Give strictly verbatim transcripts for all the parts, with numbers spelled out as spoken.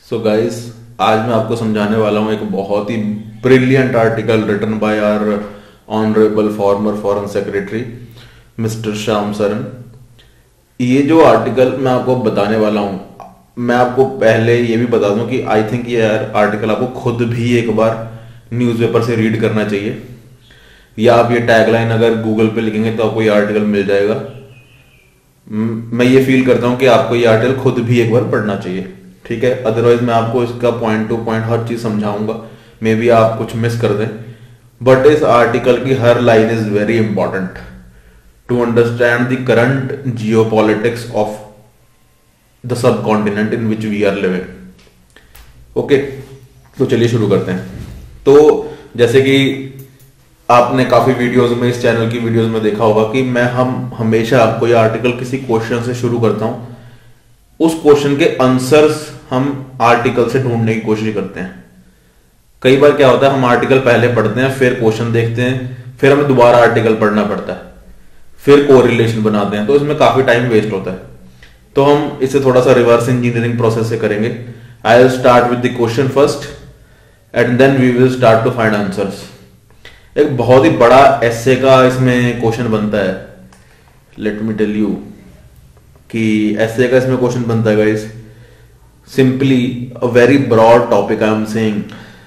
So guys, आज मैं आपको समझाने वाला हूं एक बहुत ही brilliant article written by our honourable former foreign secretary mister Shyam Saran. ये जो आर्टिकल मैं आपको बताने वाला हूं, मैं आपको पहले ये भी बता दूं कि आई थिंक ये आर्टिकल आपको खुद भी एक बार न्यूज़पेपर से रीड करना चाहिए, या आप ये टैगलाइन अगर गूगल पे लिखेंगे तो आपको ये आर्टिकल मिल जाएगा। मैं ये फील करता हूं कि आपको ये आर्टिकल खुद भी एक बार पढ़ना चाहिए, ठीक है। अदरवाइज मैं आपको इसका पॉइंट टू पॉइंट हर चीज समझाऊंगा, मे बी आप कुछ मिस कर दें, बट इस आर्टिकल की हर line is very important to understand the current geopolitics of the subcontinent in which we are living. Okay, तो चलिए शुरू करते हैं। तो जैसे कि आपने काफी वीडियोस में, इस चैनल की वीडियोस में देखा होगा कि मैं हम हमेशा आपको ये आर्टिकल किसी क्वेश्चन से शुरू करता हूं, उस क्वेश्चन के आंसर्स हम आर्टिकल से ढूंढने की कोशिश करते हैं। कई बार क्या होता है, हम आर्टिकल पहले पढ़ते हैं, फिर क्वेश्चन देखते हैं, फिर हमें दोबारा आर्टिकल पढ़ना पड़ता है, फिर कोरिलेशन बनाते हैं, तो इसमें काफी टाइम वेस्ट होता है। तो हम इसे थोड़ा सा रिवर्स इंजीनियरिंग प्रोसेस से करेंगे। I will start with the question first and then we will start to find answers. एक बहुत ही बड़ा एस्से का इसमें क्वेश्चन बनता है। लेट मी टेल यू कि एस्से का इसमें क्वेश्चन बनता है guys, simply a very broad topic I am saying,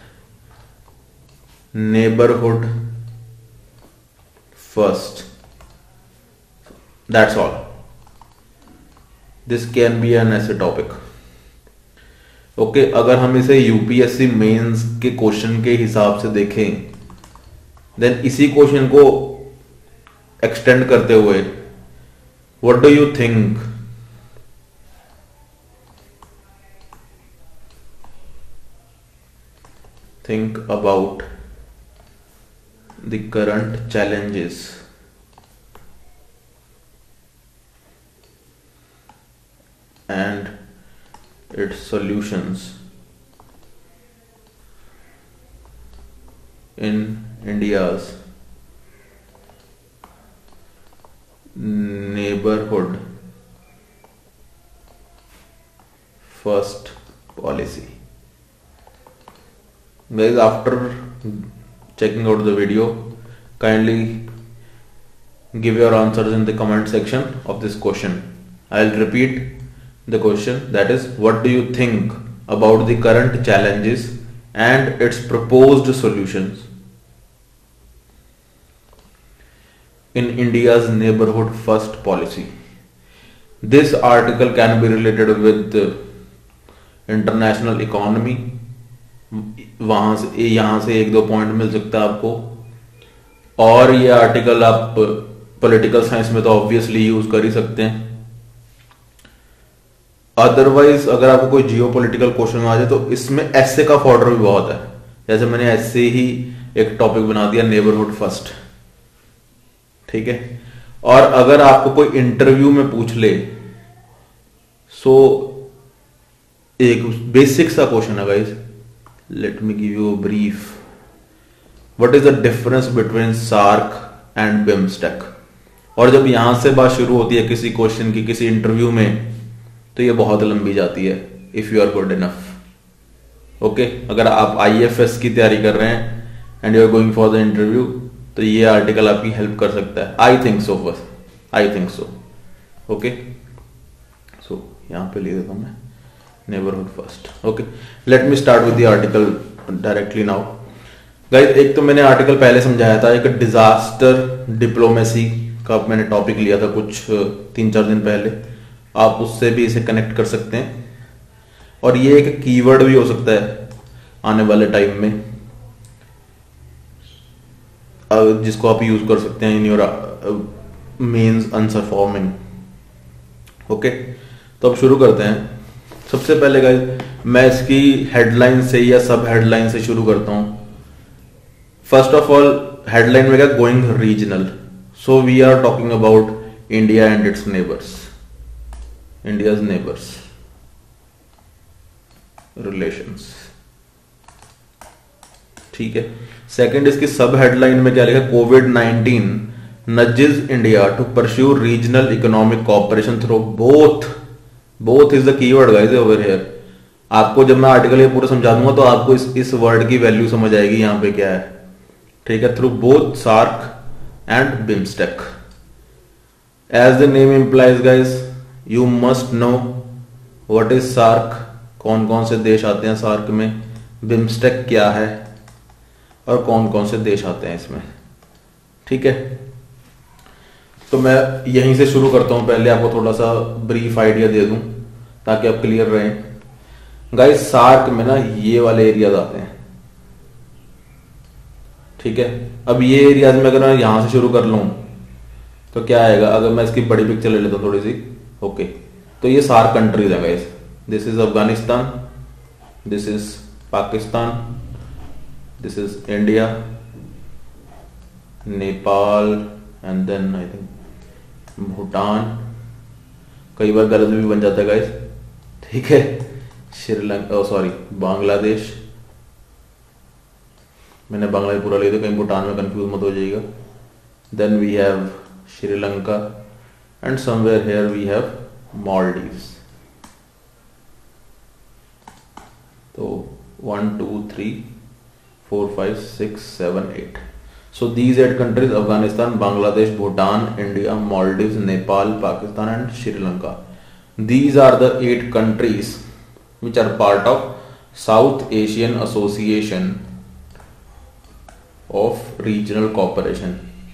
neighbourhood first, that's all. This can be an essay topic. Okay, अगर हम इसे यूपीएससी मेंस के क्वेश्चन के हिसाब से देखें, देन इसी क्वेश्चन को एक्सटेंड करते हुए what do you think think about the current challenges and its solutions in India's neighborhood first policy. Guys, after checking out the video, kindly give your answers in the comment section of this question. I'll repeat the question, that is, what do you think about the current challenges and its proposed solutions in India's neighborhood first policy? This article can be related with international economy, वहां से यहां से एक दो point मिल सकता है आपको, और ये आर्टिकल आप पॉलिटिकल साइंस में तो ऑब्वियसली यूज कर ही सकते हैं। अदरवाइज अगर आपको कोई जियो पॉलिटिकल क्वेश्चन आ जाए तो इसमें एस्से का फॉर्डर भी बहुत है। जैसे मैंने एस्से ही एक टॉपिक बना दिया, नेबरहुड फर्स्ट, ठीक है। और अगर आपको कोई इंटरव्यू में पूछ ले, सो एक बेसिक सा क्वेश्चन है guys, let me give you a brief, what is the difference between SAARC and BIMSTEC. और जब यहां से बात शुरू होती है किसी क्वेश्चन की किसी इंटरव्यू में, तो ये बहुत लंबी जाती है if you are good enough. Okay, अगर आप आईएफएस की तैयारी कर रहे हैं and you are going for the interview, तो ये आर्टिकल आपकी हेल्प कर सकता है। आई थिंक सो, बस आई थिंक सो। ओके, सो यहां पे ले देता हूं मैं neighbourhood first. Okay, let me start with the article directly now. Guys, एक तो मैंने आर्टिकल पहले समझाया था, एक डिजास्टर डिप्लोमेसी का मैंने टॉपिक लिया था कुछ तीन चार दिन पहले, आप उससे भी इसे कनेक्ट कर सकते हैं। और ये एक कीवर्ड भी हो सकता है आने वाले टाइम में, जिसको आप यूज कर सकते हैं in your mains answer forming. Okay, तो अब शुरू करते हैं। सबसे पहले गाइस, मैं इसकी हेडलाइन से या सब हेडलाइन से शुरू करता हूं। फर्स्ट ऑफ ऑल, हेडलाइन में क्या, going regional. So we are talking about India and its neighbours, India's neighbors relations, ठीक है। सेकंड, इसकी सब हेडलाइन में क्या लिखा, COVID nineteen nudges India to pursue regional economic cooperation through both both is the keyword guys over here आपको जब मैं आर्टिकल ये पूरा समझा दूंगा तो आपको इस इस वर्ड की वैल्यू समझ आएगी यहाँ पे क्या है, ठीक है। Through both SAARC and BIMSTEC, as the name implies guys, you must know what is SAARC, कौन कौन से देश आते हैं सार्क में, बिम्स्टेक क्या है और कौन कौन से देश आते हैं इसमें, ठीक है। तो मैं यहीं से शुरू करता हूं, पहले आपको थोड़ा सा ब्रीफ आइडिया दे दूं ताकि आप क्लियर रहें। गाइस सार्क में ना ये वाले एरियाज आते हैं, ठीक है। अब ये एरियाज में अगर मैं यहां से शुरू कर लूं तो क्या आएगा, अगर मैं इसकी बड़ी पिक्चर ले लेता हूं थोड़ी सी, ओके। तो ये सार्क कंट्रीज है guys, this is Afghanistan, this is Pakistan, this is India, Nepal and then I think Bhutan, कई बार गलत भी बन जाता है गाइस, ठीक है। श्रीलंका, सॉरी बांग्लादेश, मैंने बांग्लादेश पूरा लिया था, कहीं भूटान में कंफ्यूज मत हो जाइएगा। Then we have Sri Lanka and somewhere here we have Maldives. तो one two three four five six seven eight, so these eight countries, Afghanistan, Bangladesh, Bhutan, India, Maldives, Nepal, Pakistan and Sri Lanka. These are the eight countries which are part of South Asian Association of Regional Cooperation.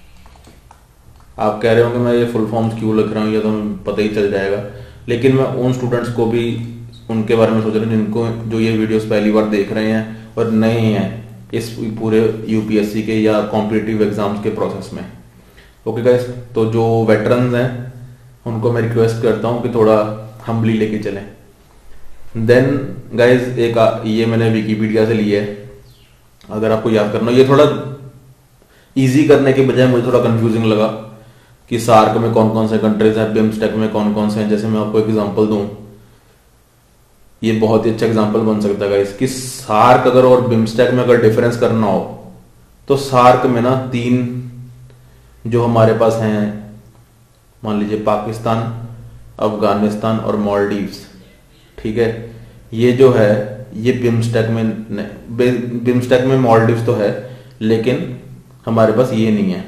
आप कह रहे होंगे मैं ये full forms क्यों लिख रहा हूँ, ये तो पता ही चल जाएगा, लेकिन मैं उन स्टूडेंट्स को भी उनके बारे में सोच रहा हूँ जिनको जो ये वीडियोस पहली बार देख रहे हैं और नए हैं इस पूरे यूपीएससी के या कॉम्पिटिटिव एग्जाम्स के प्रोसेस में, ओके गाइस। तो जो वेटरन्स हैं उनको मैं रिक्वेस्ट करता हूँ कि थोड़ा हम्बली लेके चलें। देन गाइस एक ये मैंने विकिपीडिया से लिया है, अगर आपको याद करना, ये थोड़ा इजी करने के बजाय मुझे थोड़ा कंफ्यूजिंग लगा कि सार्क में कौन कौन से कंट्रीज हैं, बिम्स्टेक में कौन कौन से हैं। जैसे मैं आपको एग्जांपल दूं, ये बहुत ही अच्छा एग्जांपल बन सकता है इसकी, सार्क अगर और बिम्स्टेक में अगर डिफरेंस करना हो तो सार्क में ना तीन जो हमारे पास हैं, मान लीजिए पाकिस्तान, अफगानिस्तान और मालदीव्स, ठीक है। ये जो है ये बिम्स्टेक में, बिम्स्टेक में मालदीव्स तो है लेकिन हमारे पास ये नहीं है,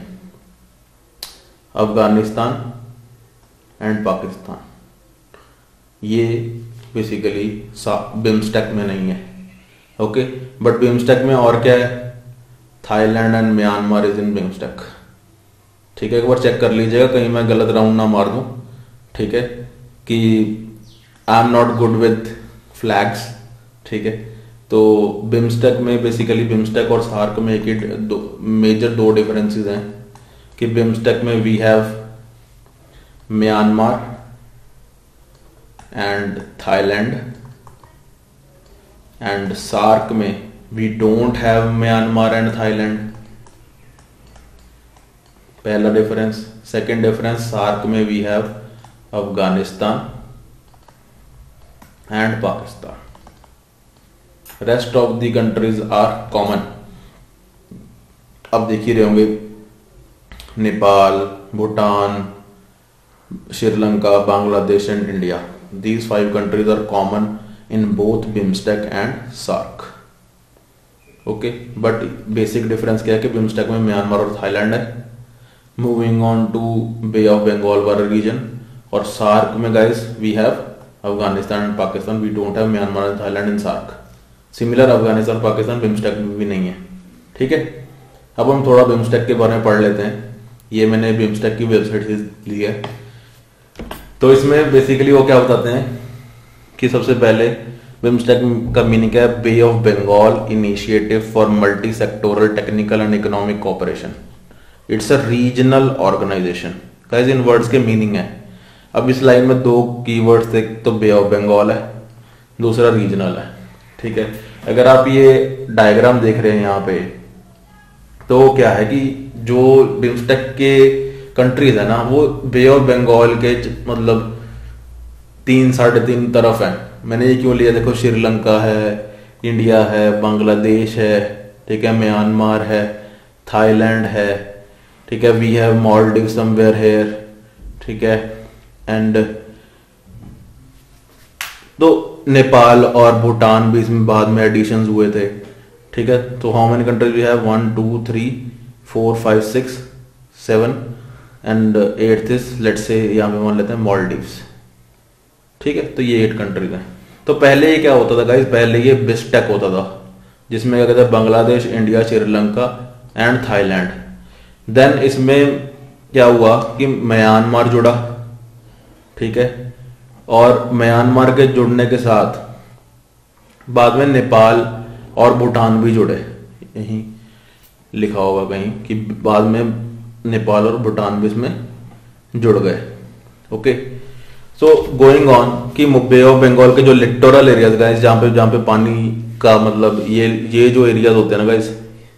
अफगानिस्तान एंड पाकिस्तान, ये बेसिकली बिम्स्टेक में नहीं है, ओके। बट बिम्स्टेक में और क्या है, Thailand and Myanmar is in BIMSTEC, ठीक है। एक बार चेक कर लीजिएगा कहीं मैं गलत राउंड ना मार दूं, ठीक है, कि I am not good with flags, ठीक है। तो बिम्स्टेक में बेसिकली बिम्स्टेक और सार्क में एक ही दो मेजर दो डिफरेंसेस हैं कि बिम्स्टेक में we have Myanmar and Thailand and SAARC में we don't have Myanmar and Thailand, पहला डिफरेंस। सेकंड डिफरेंस, सार्क में we have Afghanistan and Pakistan, rest of the countries are common. अब देख ही रहे होंगे Nepal, Bhutan, Sri Lanka, Bangladesh and India, these five countries are common in both BIMSTEC and SAARC, okay। but basic difference क्या है कि BIMSTEC में म्यांमार और थाईलैंड है, moving on to Bay of Bengal वाला रीजन, और सार्क में guys we have Afghanistan and Pakistan, we don't have Myanmar and Thailand in SAARC. Similar Afghanistan Pakistan BIMSTEC में भी नहीं है, ठीक है। अब हम थोड़ा बिम्स्टेक के बारे में पढ़ लेते हैं, ये मैंने बिम्स्टेक की वेबसाइट से ली है। तो इसमें बेसिकली वो क्या बताते हैं कि सबसे पहले बिम्स्टेक का मीनिंग है Bay of Bengal initiative for multi sectoral technical and economic cooperation, it's a regional organization. Guys in words के मीनिंग है, अब इस लाइन में दो कीवर्ड्स थे, तो बे ऑफ बंगाल है, दूसरा रीजनल है, ठीक है। अगर आप ये डायग्राम देख रहे हैं यहाँ पे, तो क्या है कि जो बिम्स्टेक के कंट्रीज है ना वो बे ऑफ बंगाल के मतलब तीन साढ़े तीन तरफ है। मैंने ये क्यों लिया, देखो श्रीलंका है, इंडिया है, बांग्लादेश है, ठीक है, म्यांमार है, थाईलैंड है, ठीक है, we have Maldives somewhere here, ठीक है। एंड तो नेपाल और भूटान भी इसमें बाद में एडिशंस हुए थे, ठीक है। तो how many countries we have, one two three four five six seven and eighth is let's say यहाँ पे मान लेते हैं मॉलडीव्स, ठीक है। तो ये एट कंट्रीज हैं। तो पहले ये क्या होता था गाइस, पहले ये बिस्टेक होता था, जिसमें क्या कहते हैं Bangladesh, India, Sri Lanka and Thailand. Then इसमें क्या हुआ कि म्यांमार जुड़ा, ठीक है, और म्यांमार के जुड़ने के साथ बाद में नेपाल और भूटान भी जुड़े, यहीं लिखा होगा कहीं कि बाद में नेपाल और भूटान भी इसमें जुड़ गए, ओके। सो गोइंग ऑन कि बे ऑफ बंगाल के जो लिटोरल एरियाज गाइस, जहां पे जहां पे पानी का मतलब ये ये जो एरियाज होते हैं ना गाइस,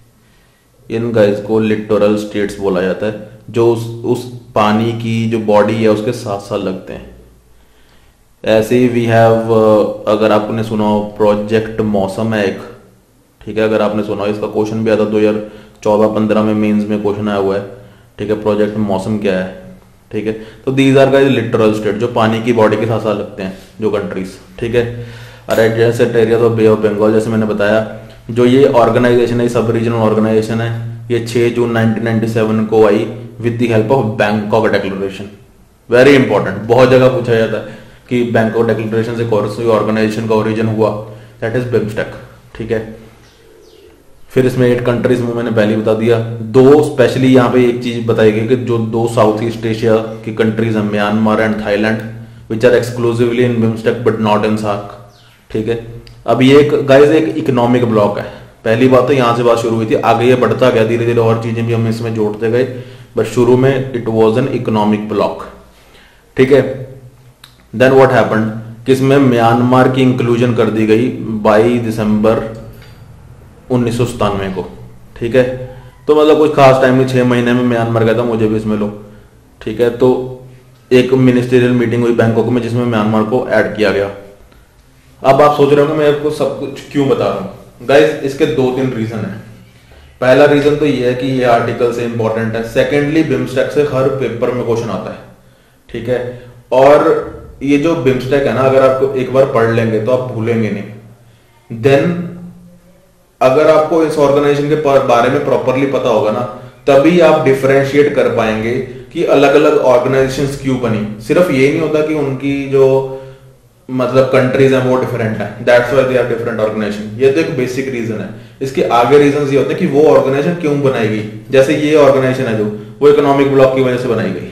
इन गाइस को लिटोरल स्टेट्स बोला जाता है, जो उस, उस पानी की जो बॉडी है उसके साथ साथ लगते हैं। ऐसे ही वी हैव, अगर आपने सुना हो प्रोजेक्ट मौसम है एक, ठीक है, अगर आपने सुना हो, इसका क्वेश्चन भी आया था दो हजार चौदह पंद्रह में मेंस में क्वेश्चन आया हुआ है, ठीक है। प्रोजेक्ट मौसम क्या है, ठीक है। तो these are guys littoral state, जो पानी की बॉडी के साथ साथ लगते हैं जो कंट्रीज, ठीक है। और एडजेसेंट एरिया तो बे ऑफ बंगाल, जैसे मैंने बताया, जो ये ऑर्गेनाइजेशन है, सब रीजनल ऑर्गेनाइजेशन है, ये छह जून नाइनटीन नाइंटी सेवन को आई with the help of Bangkok declaration. Very important, बहुत जगह पूछा जाता है कि बैंकॉक डिक्लेरेशन से कौन सी ऑर्गेनाइजेशन का ओरिजिन हुआ, दैट इज बिम्स्टेक, ठीक है। फिर इसमें एट कंट्रीज में मैंने पहले बता दिया। दो स्पेशली यहाँ पे एक चीज बताई गई कि जो दो साउथ ईस्ट एशिया की कंट्रीज हैं, Myanmar and Thailand, which are exclusively in BIMSTEC but not in SAARC, ठीक है। अब ये एक गाइस एक इकोनॉमिक ब्लॉक है, पहली बात तो यहाँ से बात शुरू हुई थी, आगे ये बढ़ता गया, धीरे धीरे और चीजें भी हम इसमें जोड़ते गए, बट शुरू में it was an economic bloc, ठीक है। देन व्हाट हैपेंड कि इसमें म्यांमार की इंक्लूजन कर दी गई बाईस दिसंबर उन्नीस सौ सतानवे को, ठीक है। तो मतलब कुछ खास टाइम नहीं, छह महीने में म्यांमार गया था, मुझे भी इसमें लो, ठीक है। तो एक मिनिस्ट्रियल मीटिंग हुई बैंकॉक में, जिसमें म्यांमार को ऐड किया गया। अब आप सोच रहे हो मैं आपको सब कुछ क्यों बता रहा हूं गाइस, इसके दो तीन रीजन है। पहला रीजन तो ये है कि ये आर्टिकल से इंपॉर्टेंट है, सेकेंडली बिम्स्टेक से हर पेपर में क्वेश्चन आता है, ठीक है। और ये जो बिम्स्टेक है ना, अगर आपको एक बार पढ़ लेंगे तो आप भूलेंगे नहीं। देन अगर आपको इस ऑर्गेनाइजेशन के बारे में प्रॉपरली पता होगा ना, तभी आप डिफरेंशिएट कर पाएंगे कि अलग अलग ऑर्गेनाइजेशंस क्यों बनी। सिर्फ ये नहीं होता कि उनकी जो मतलब कंट्रीज हैं वो डिफरेंट है, that's why they are different organization, ये तो एक बेसिक रीजन है। इसके आगे रीजन ये होते हैं कि वो ऑर्गेनाइजेशन क्यों बनाई गई। जैसे ये ऑर्गेनाइजेशन है जो, वो इकोनॉमिक ब्लॉक की वजह से बनाई गई,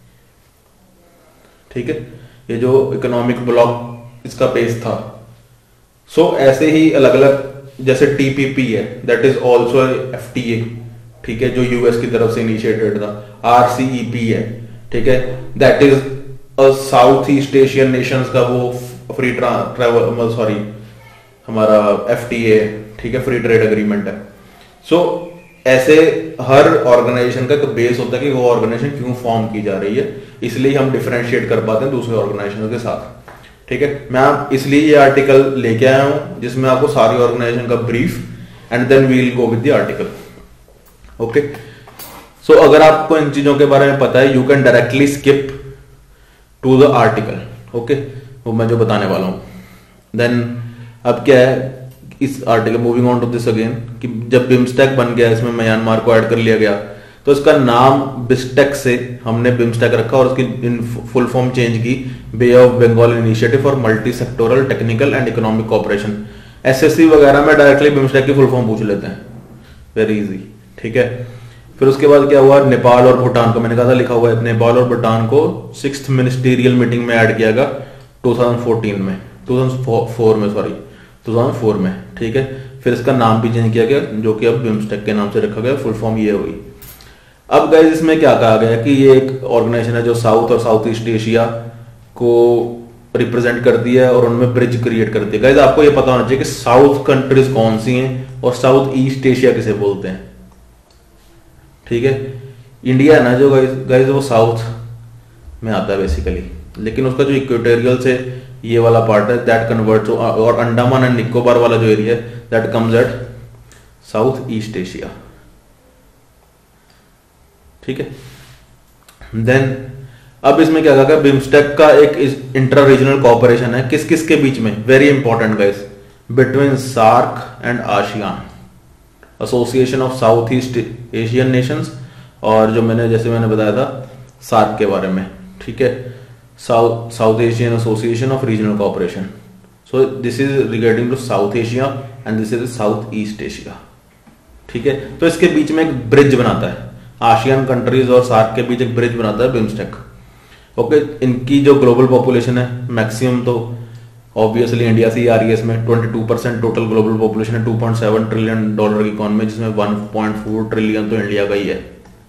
ठीक है। ये जो इकोनॉमिक ब्लॉक इसका बेस था। सो so, ऐसे ही अलग अलग, जैसे टीपीपी है, दैट इज ऑल्सो एफटीए, ठीक है, जो यूएस की तरफ से इनिशिएटेड था। आरसीईपी है, ठीक है, that is South East Asian nations का वो फ्री ट्रैवल, सॉरी हमारा एफटीए, ठीक है, फ्री ट्रेड एग्रीमेंट है। सो so, ऐसे हर ऑर्गेनाइजेशन का एक बेस होता है कि वो ऑर्गेनाइजेशन क्यों फॉर्म की जा रही है, इसलिए हम डिफरेंशिएट कर पाते हैं दूसरे ऑर्गेनाइजेशन के साथ, ठीक है। मैं इसलिए ये आर्टिकल लेके आया हूं जिसमें आपको सारी ऑर्गेनाइजेशन का brief and then we will go with the article, okay. So अगर आपको इन चीजों के बारे में पता है, you can directly skip to the article, okay, वो मैं जो बताने वाला हूं। देन अब क्या है इस article, moving on to this again, कि जब बिम्स्टेक बन गया, इसमें म्यांमार को ऐड कर लिया गया, तो इसका नाम बिस्टेक से हमने बिम्स्टेक रखा और उसकी फुल फॉर्म चेंज की Bay of Bengal initiative for multi sectoral technical and economic cooperation. SSC वगैरह में डायरेक्टली बिम्स्टेक की फुल फॉर्म पूछ लेते हैं, वेरी इजी, ठीक है। फिर उसके बाद क्या हुआ, नेपाल और भूटान को, मैंने कहा था लिखा हुआ है, नेपाल और भूटान को सिक्स्थ मिनिस्टीरियल मीटिंग में ऐड किया गया टू थाउजेंड फोर्टीन में, टू थाउजेंड फोर में, सॉरी टू थाउजेंड फोर में, ठीक है। फिर इसका नाम भी चेंज किया गया, जो कि अब बिम्स्टेक के नाम से रखा गया, फुल फॉर्म ये हुई। अब गाइस इसमें क्या कहा गया कि ये एक ऑर्गेनाइजेशन है जो साउथ और साउथ ईस्ट एशिया को रिप्रेजेंट करती है और उनमें ब्रिज क्रिएट करती है। गाइस आपको ये पता होना चाहिए कि साउथ कंट्रीज कौन सी हैं और साउथ ईस्ट एशिया किसे बोलते हैं, ठीक है। इंडिया है ना जो गाइस गाइस वो साउथ में आता है बेसिकली, लेकिन उसका जो इक्वेटोरियल से ये वाला पार्ट है दैट कन्वर्ट्स, और अंडमान एंड निकोबार वाला जो एरिया है that comes at South East Asia, ठीक है। देन अब इसमें क्या कहा, बिम्स्टेक का एक इंटर रीजनल कोऑपरेशन है, किस किस के बीच में, very important guys, between SAARC and ASEAN, association of South East Asian nations, और जो मैंने जैसे मैंने बताया था सार्क के बारे में, ठीक है, South South Asian association of regional cooperation. So this is regarding to South Asia and this is South East Asia, ठीक है। तो इसके बीच में एक ब्रिज बनाता है, आसियान कंट्रीज और सार्क के बीच एक ब्रिज बनाता है बिम्स्टेक। ओके, इनकी जो ग्लोबल पॉपुलेशन है मैक्सिमम तो ऑब्वियसली इंडिया से ही आ रही है, इसमें बाईस परसेंट टोटल ग्लोबल पॉपुलेशन है, two point seven trillion dollar की इकोनॉमी, जिसमें वन पॉइंट फोर ट्रिलियन तो इंडिया का ही है,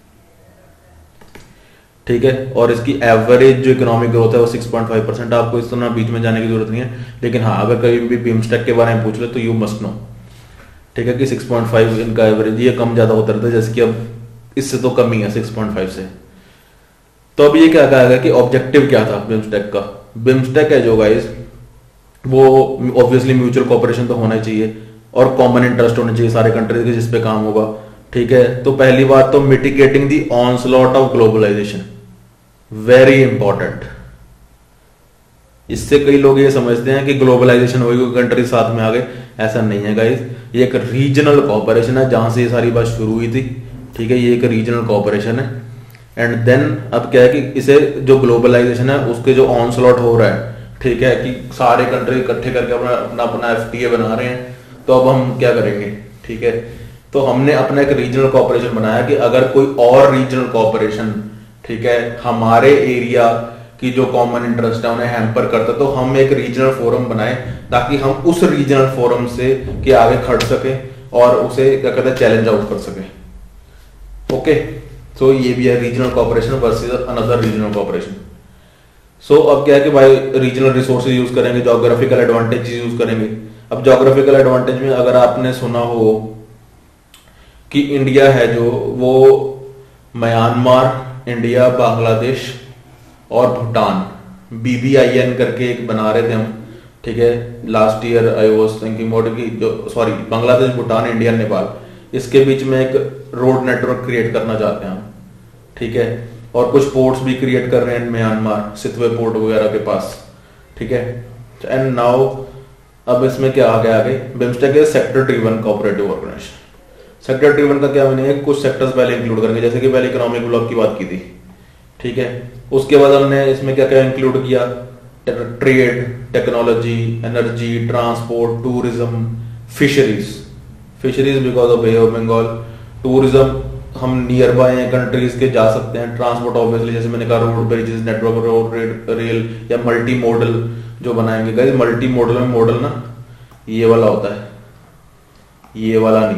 ठीक है। और इसकी एवरेज जो इकोनॉमिक ग्रोथ है वो सिक्स पॉइंट फाइव परसेंट। आपको इस तरह बीच में जाने की जरूरत नहीं है, लेकिन हाँ अगर कभी भी बिम्स्टेक के बारे में पूछ ले तो यू मस्ट नो, ठीक है, कि सिक्स पॉइंट फाइव इनका एवरेज, ये कम ज्यादा होता रहता है, जैसे कि अब इससे तो कम ही है सिक्स पॉइंट फाइव से। तो अब ये क्या कहा गया कि ऑब्जेक्टिव क्या था बिम्स्टेक का। बिम्स्टेक है जो गाइस, वो ऑब्वियसली म्यूचुअल कोऑपरेशन तो होना ही चाहिए और कॉमन इंटरेस्ट होने चाहिए सारे कंट्रीज के जिस पे काम होगा, ठीक है। तो पहली बात तो mitigating the onslaught of globalization, very important. इससे कई लोग ये समझते हैं कि ग्लोबलाइजेशन होगी, कंट्री साथ में आ गए, ऐसा नहीं है गाइस। ये एक रीजनल कोऑपरेशन है, जहां से ये सारी बात शुरू हुई थी, ठीक है, ये एक रीजनल कोऑपरेशन है। एंड देन अब क्या है कि इसे जो ग्लोबलाइजेशन है उसके जो ऑनस्लॉट हो रहा है, ठीक है, कि सारे कंट्री इकट्ठे करके अपना अपना अपना एफटीए बना रहे हैं, तो अब हम क्या करेंगे, ठीक है। तो हमने अपना एक रीजनल कोऑपरेशन बनाया कि अगर कोई और रीजनल कोऑपरेशन, ठीक है, हमारे एरिया की जो कॉमन इंटरेस्ट है उन्हें हैम्पर करता, तो हम एक रीजनल फोरम बनाए ताकि हम उस रीजनल फोरम से के आगे खड़ सके और उसे क्या कहते हैं चैलेंज आउट कर सके। ओके, सो ये भी है regional cooperation versus another regional cooperation. So अब क्या है कि भाई रीजनल रिसोर्सेज यूज करेंगे, ज्योग्राफिकल एडवांटेज यूज करेंगे। अब ज्योग्राफिकल एडवांटेज में अगर आपने सुना हो कि इंडिया है जो वो म्यांमार, इंडिया, बांग्लादेश और भूटान, बीबीआईएन करके एक बना रहे थे हम, ठीक है, last year I was thinking about कि जो सॉरी बांग्लादेश, भूटान, इंडिया, नेपाल, इसके बीच में एक रोड नेटवर्क क्रिएट करना चाहते हैं हम, ठीक है। और कुछ पोर्ट्स भी क्रिएट कर रहे हैं म्यांमार, सितवे पोर्ट वगैरह के पास, ठीक है। एंड नाउ अब इसमें क्या आ गया आगे, BIMSTEC is sector driven cooperative organization. Sector driven का क्या मीनिंग है, कुछ सेक्टर्स पहले इंक्लूड करेंगे, जैसे कि पहले इकोनॉमिक ब्लॉक की बात की थी, ठीक है। उसके बाद हमने इसमें क्या क्या इंक्लूड किया, trade, technology, energy, transport, tourism, fisheries, fisheries because of Bay of Bengal, tourism हम नियर बाय कंट्रीज के जा सकते हैं, ट्रांसपोर्ट ऑब्वियसली जैसे मैंने कहा road bridges network, road rail या मल्टी मॉडल जो बनाएंगे गाइस। मल्टी मॉडल में मॉडल ना ये वाला होता है, ये वाला नहीं,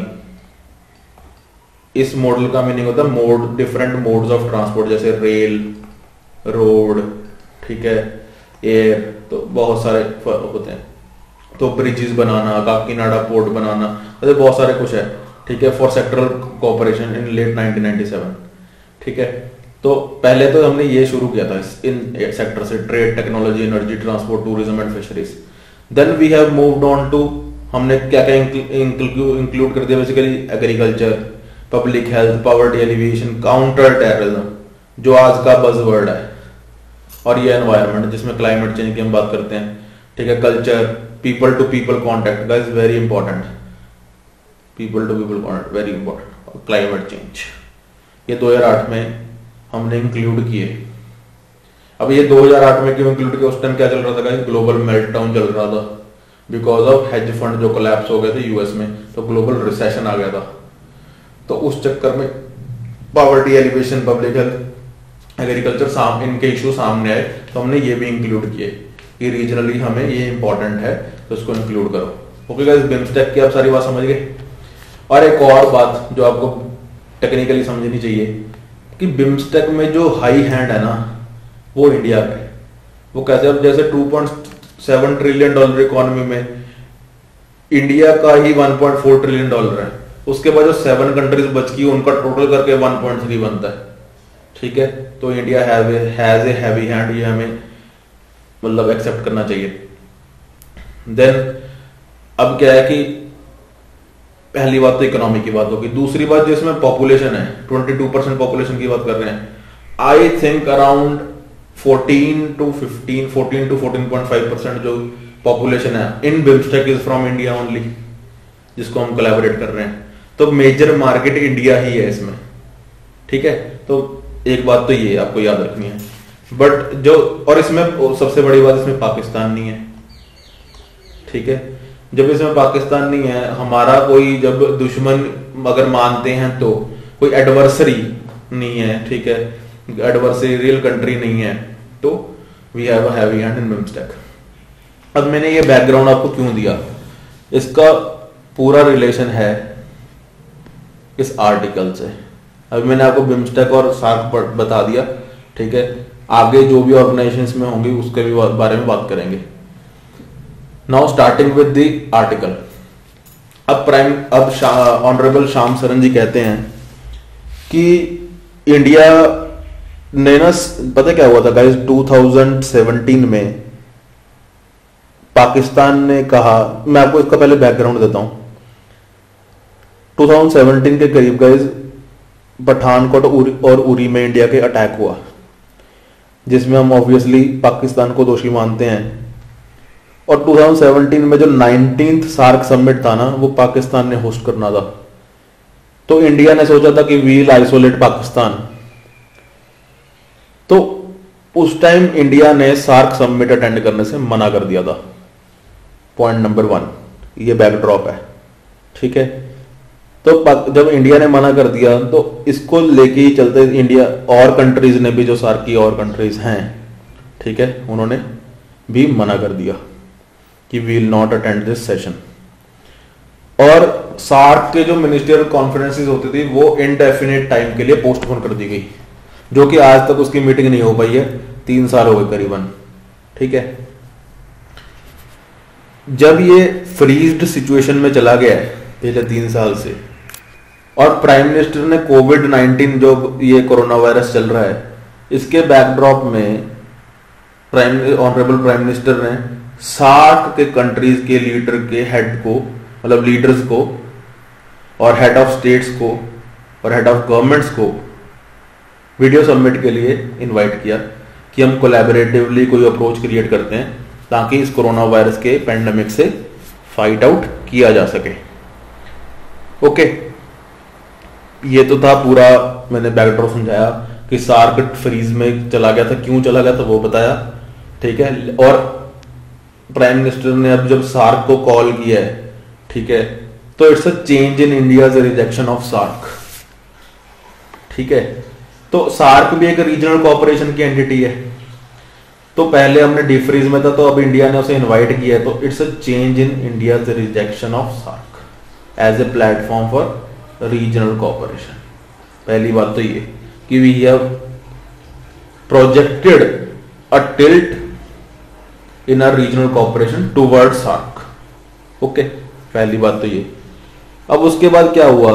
इस मॉडल का मीनिंग होता है mode, different modes of transport, जैसे रेल, रोड, ठीक है, एयर, तो बहुत सारे होते हैं। तो ब्रिजेस बनाना, काकीनाडा पोर्ट बनाना, तो बहुत सारे कुछ है, ठीक है, for sectoral cooperation in late nineteen ninety seven, ठीक है। तो पहले तो हमने ये शुरू किया था इन सेक्टर से, trade, technology, energy, transport, tourism and fisheries. Then we have moved on to, हमने क्या क्या इंक्लूड कर दिया, basically agriculture, public health, poverty alleviation, counter terrorism जो आज का बज़वर्ड है, और ये एनवायरनमेंट जिसमें क्लाइमेट चेंज की हम बात करते हैं, ठीक है, culture, people to people contact guys very important, people to people contact very important, और क्लाइमेट चेंज, ये दो हज़ार आठ में हमने इंक्लूड किए। अब ये दो हज़ार आठ में क्यों इंक्लूड किया, उस टाइम क्या चल रहा था गाइस, ग्लोबल मेल्टडाउन चल रहा था बिकॉज ऑफ हेज फंड जो कोलैप्स हो गए थे यूएस में, तो ग्लोबल रिसेशन आ गया था। तो उस चक्कर में poverty elevation, public health, agriculture साम इनके इशू सामने आए, तो हमने ये भी इंक्लूड किए कि रीजनली हमें ये इंपॉर्टेंट है, तो इसको इंक्लूड करो। ओके गाइस, बिम्स्टेक की आप सारी बात समझ गए। और एक और बात जो आपको टेक्निकली समझनी चाहिए कि बिम्स्टेक में जो हाई हैंड है ना वो इंडिया का है। वो कैसे, अब जैसे two point seven trillion dollar economy में इंडिया का ही one point four trillion dollar है, उसके बाद जो सेवन कंट्रीज बच की उनका टोटल करके वन पॉइंट थ्री बनता है, ठीक है। तो India has a heavy hand, ये हमें मतलब एक्सेप्ट करना चाहिए। देन अब क्या है कि पहली बात तो इकोनॉमी की बात होगी, दूसरी बात जिसमें पॉपुलेशन है, बाईस परसेंट पॉपुलेशन की बात कर रहे हैं। I think around fourteen to fifteen fourteen to fourteen point five percent जो पॉपुलेशन है in BIMSTEC is from India only, जिसको हम कोलैबोरेट कर रहे हैं। तो मेजर मार्केट इंडिया ही है इसमें, ठीक है। तो एक बात तो ये आपको याद रखनी है। बट जो और इसमें सबसे बड़ी बात, इसमें पाकिस्तान नहीं है, ठीक है। जब इसमें पाकिस्तान नहीं है, हमारा कोई जब दुश्मन अगर मानते हैं तो कोई एडवर्सरी नहीं है, ठीक है, एडवर्सरियल कंट्री नहीं है, तो we have a heavy hand in BIMSTEC. अब मैंने ये बैकग्राउंड आपको क्यों दिया, इसका पूरा रिलेशन है इस आर्टिकल से। अभी मैंने आपको बिम्स्टेक और सार्क बता दिया, ठीक है। आगे जो भी ऑर्गेनाइजेशंस में होंगी उसके भी बारे में बात करेंगे। Now starting with the article. अब प्राइम अब ऑनरेबल श्याम सरन जी कहते हैं कि इंडिया ने ना, पता क्या हुआ था गाइस, टू थाउजेंड सेवनटीन में पाकिस्तान ने कहा, मैं आपको इसका पहले बैकग्राउंड देता हूं। टू थाउजेंड सेवनटीन के करीब गाइस पठानकोट और उरी में इंडिया के अटैक हुआ, जिसमें हम ऑब्वियसली पाकिस्तान को दोषी मानते हैं। और टू थाउजेंड सेवनटीन में जो नाइनटीन्थ सार्क समिट था ना, वो पाकिस्तान ने होस्ट करना था। तो इंडिया ने सोचा था कि वील आइसोलेट पाकिस्तान। तो उस टाइम इंडिया ने सार्क समिट अटेंड करने से मना कर दिया था। पॉइंट नंबर वन, ये बैकड्रॉप है, ठीक है। तो जब इंडिया ने मना कर दिया तो इसको लेके ही चलते इंडिया और कंट्रीज ने भी, जो सार्क की और कंट्रीज हैं, ठीक है, उन्होंने भी मना कर दिया कि we will not attend this session. और सार्क के जो मिनिस्ट्रियल कॉन्फ्रेंसेस होती थी वो इनडेफिनिट टाइम के लिए पोस्टपोन कर दी गई, जो कि आज तक उसकी मीटिंग नहीं हो पाई है, तीन साल हो गए करीबन, ठीक है। जब ये फ्रीज्ड सिचुएशन में चला गया है पिछले तीन साल से, और प्राइम मिनिस्टर ने कोविड नाइनटीन जो ये कोरोना वायरस चल रहा है, इसके बैकड्रॉप में प्राइम ऑनरेबल प्राइम मिनिस्टर ने सार्क के कंट्रीज के लीडर के हेड को, मतलब लीडर्स को और हेड ऑफ स्टेट्स को और हेड ऑफ गवर्नमेंट्स को वीडियो समिट के लिए इनवाइट किया कि हम कोलैबोरेटिवली कोई अप्रोच क्रिएट करते हैं ताकि इस कोरोना वायरस के पैंडेमिक से फाइट आउट किया जा सके। ओके, ये तो था पूरा, मैंने बैकड्रॉप समझाया कि सार्क फ्रीज में चला गया था, क्यों चला गया था वो बताया, ठीक है। और प्राइम मिनिस्टर ने अब जब सार्क को कॉल किया है, ठीक है, तो it's a change in India's rejection of SAARC, ठीक है। तो सार्क भी एक रीजनल कोऑपरेशन की एंटिटी है, तो पहले हमने डिफ्रीज में था, तो अब इंडिया ने उसे इनवाइट किया है, तो it's a change in India's rejection of SAARC as a platform for regional cooperation. पहली बात तो ये कि we have projected a tilt in a regional cooperation toward SAARC. Okay, पहली बात तो ये। अब उसके बाद क्या हुआ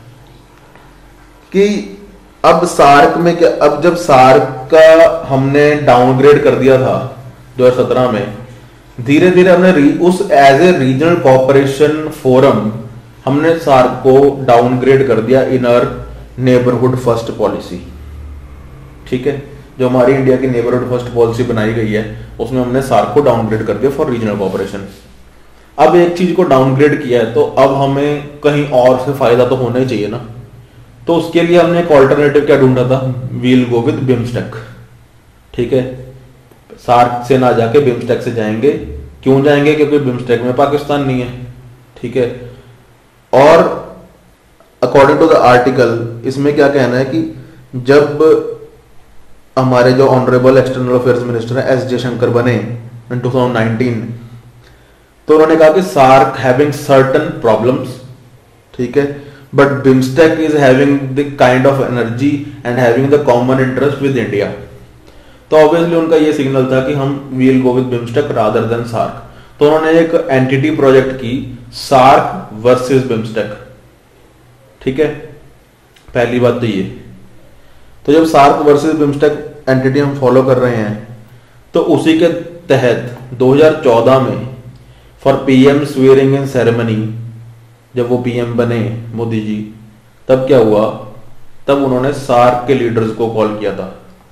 कि अब सार्क में क्या, अब जब सार्क का हमने डाउनग्रेड कर दिया था दो हज़ार सत्रह में, धीरे धीरे हमने उस as a regional cooperation forum हमने सार्क को डाउनग्रेड कर दिया in our neighbourhood first policy, ठीक है। जो हमारी इंडिया की नेबरहुड फर्स्ट पॉलिसी बनाई गई है उसमें हमने सार्क को डाउनग्रेड कर दिया फॉर रीजनल कोऑपरेशन। अब एक चीज को डाउनग्रेड किया है तो अब हमें कहीं और से फायदा तो होना ही चाहिए ना, तो उसके लिए हमने एक ऑल्टरनेटिव क्या ढूंढा था, वील गो विद बिम्स्टेक, ठीक है। सार्क से ना जाके बिम्स्टेक से जाएंगे। क्यों जाएंगे? क्योंकि बिम्स्टेक में पाकिस्तान नहीं है, ठीक है। और अकॉर्डिंग टू द आर्टिकल इसमें क्या कहना है कि जब हमारे जो ऑनरेबल एक्सटर्नल अफेयर्स मिनिस्टर है एस जयशंकर बने इन टू थाउजेंड नाइनटीन, तो उन्होंने कहा कि सार्क हैविंग सर्टेन प्रॉब्लम्स, ठीक है, but BIMSTEC is having the kind of energy and having the common interest with India. तो ऑब्वियसली उनका ये सिग्नल था कि हम will go with BIMSTEC rather than SAARC. तो उन्होंने एक एंटिटी प्रोजेक्ट की, सार्क वर्सेस बिम्स्टेक, ठीक है। पहली बात तो ये, तो जब सार्क वर्सेस बिम्स्टेक एंटिटी हम फॉलो कर रहे हैं, तो उसी के तहत दो हज़ार चौदह में for PM swearing in ceremony, जब वो पीएम बने मोदी जी, तब क्या हुआ, तब उन्होंने सार्क के लीडर्स को कॉल किया था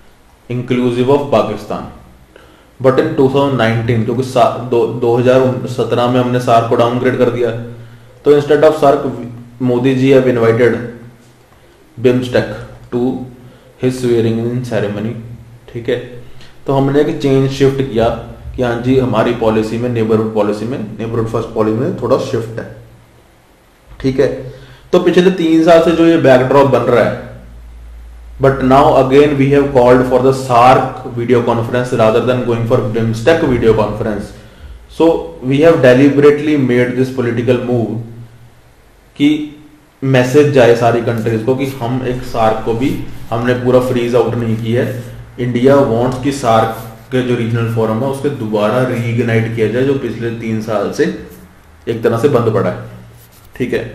inclusive of Pakistan. But in two thousand nineteen, क्योंकि दो हजार सत्रह में हमने सार्क को डाउनग्रेड कर दिया, तो instead of SAARC Modi ji have invited BIMSTEC to his swearing in ceremony. ठीक है, तो हमने एक चेंज शिफ्ट किया कि हाँ जी हमारी पॉलिसी में, नेबरहुड पॉलिसी में, नेबरहुड फर्स्ट पॉलिसी में थोड़ा शिफ्ट है। ठीक है, तो पिछले तीन साल से जो ये बैकड्रॉप बन रहा है, but now again we have called for the SAARC video conference rather than going for BIMSTEC video conference. So we have deliberately made this political move कि मैसेज जाए सारी कंट्रीज को कि हम एक सार्क को भी हमने पूरा फ्रीज आउट नहीं किया है। इंडिया वांट्स कि सार्क के जो रीजनल फोरम है उसके दोबारा रीइग्नाइट किया जाए, जो पिछले तीन साल से एक तरह से बंद पड़ा है। ठीक है,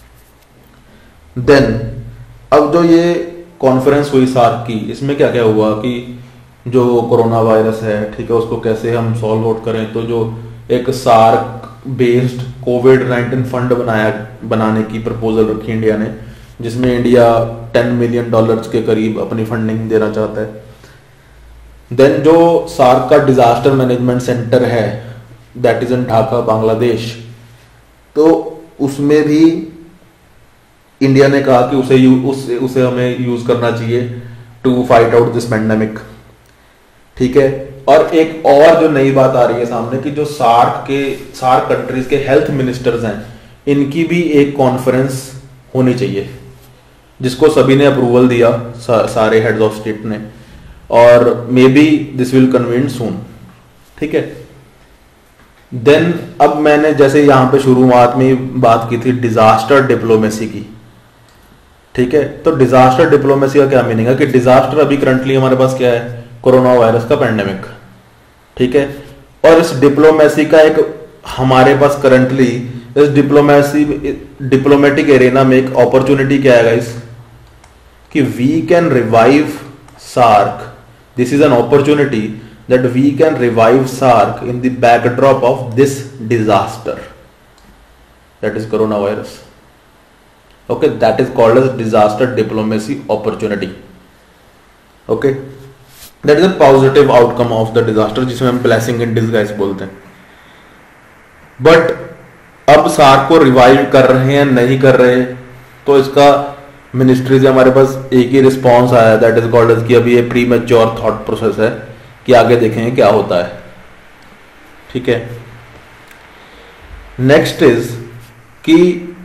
देन अब जो ये कॉन्फ्रेंस हुई सार्क की, इसमें क्या क्या हुआ कि जो कोरोना वायरस है, ठीक है, उसको कैसे हम सॉल्व आउट करें। तो जो एक SAARC based COVID nineteen fund बनाया बनाने की प्रपोजल रखी इंडिया ने, जिसमें इंडिया टेन मिलियन डॉलर्स के करीब अपनी फंडिंग देना चाहता है। देन जो सार्क का डिजास्टर मैनेजमेंट सेंटर है that is in Dhaka Bangladesh, तो उसमें भी इंडिया ने कहा कि उसे यू, उस, उसे हमें यूज करना चाहिए to fight out this pandemic. ठीक है, और एक और जो नई बात आ रही है सामने कि जो सार्क के सार्क कंट्रीज के हेल्थ मिनिस्टर्स हैं, इनकी भी एक कॉन्फ्रेंस होनी चाहिए, जिसको सभी ने अप्रूवल दिया, सा, सारे हेड्स ऑफ स्टेट ने, और maybe this will convene soon. ठीक है, देन अब मैंने जैसे यहां पे शुरुआत में बात की थी डिजास्टर डिप्लोमेसी की। ठीक है, तो डिजास्टर डिप्लोमेसी का क्या मीनिंग है कि डिजास्टर अभी करंटली हमारे पास क्या है, कोरोना वायरस का पैंडेमिक। ठीक है, और इस डिप्लोमेसी का एक हमारे पास करंटली इस डिप्लोमेसी डिप्लोमेटिक एरेना में एक अपॉर्चुनिटी क्या है गाइस, कि we can revive SAARC. This is an opportunity that we can revive SAARC in the backdrop of this disaster that is corona virus. Okay, that is called as disaster diplomacy opportunity. Okay, that is a positive outcome of the disaster, जिसमें हम blessing in disguise बोलते हैं। But अब SAARC को revive कर रहे हैं नहीं कर रहे, तो इसका मिनिस्ट्री से हमारे पास एक ही रिस्पॉन्स आया, दैट इज कॉल्ड एज कि अभी ये प्री मैच्योर थॉट प्रोसेस है कि आगे देखेंगे क्या होता है। ठीक है, नेक्स्ट इज कि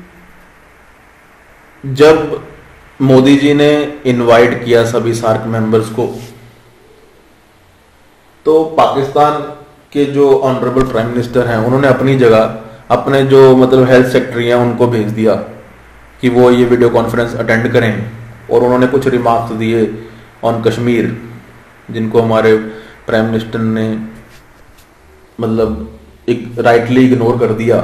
जब मोदी जी ने इनवाइट किया सभी सार्क मेंबर्स को, तो पाकिस्तान के जो ऑनरेबल प्राइम मिनिस्टर हैं उन्होंने अपनी जगह अपने जो मतलब हेल्थ सेक्रेटरी हैं उनको भेज दिया कि वो ये वीडियो कॉन्फ्रेंस अटेंड करें, और उन्होंने कुछ रिमार्क्स दिए ऑन कश्मीर, जिनको हमारे प्राइम मिनिस्टर ने मतलब एक राइटली इग्नोर कर दिया।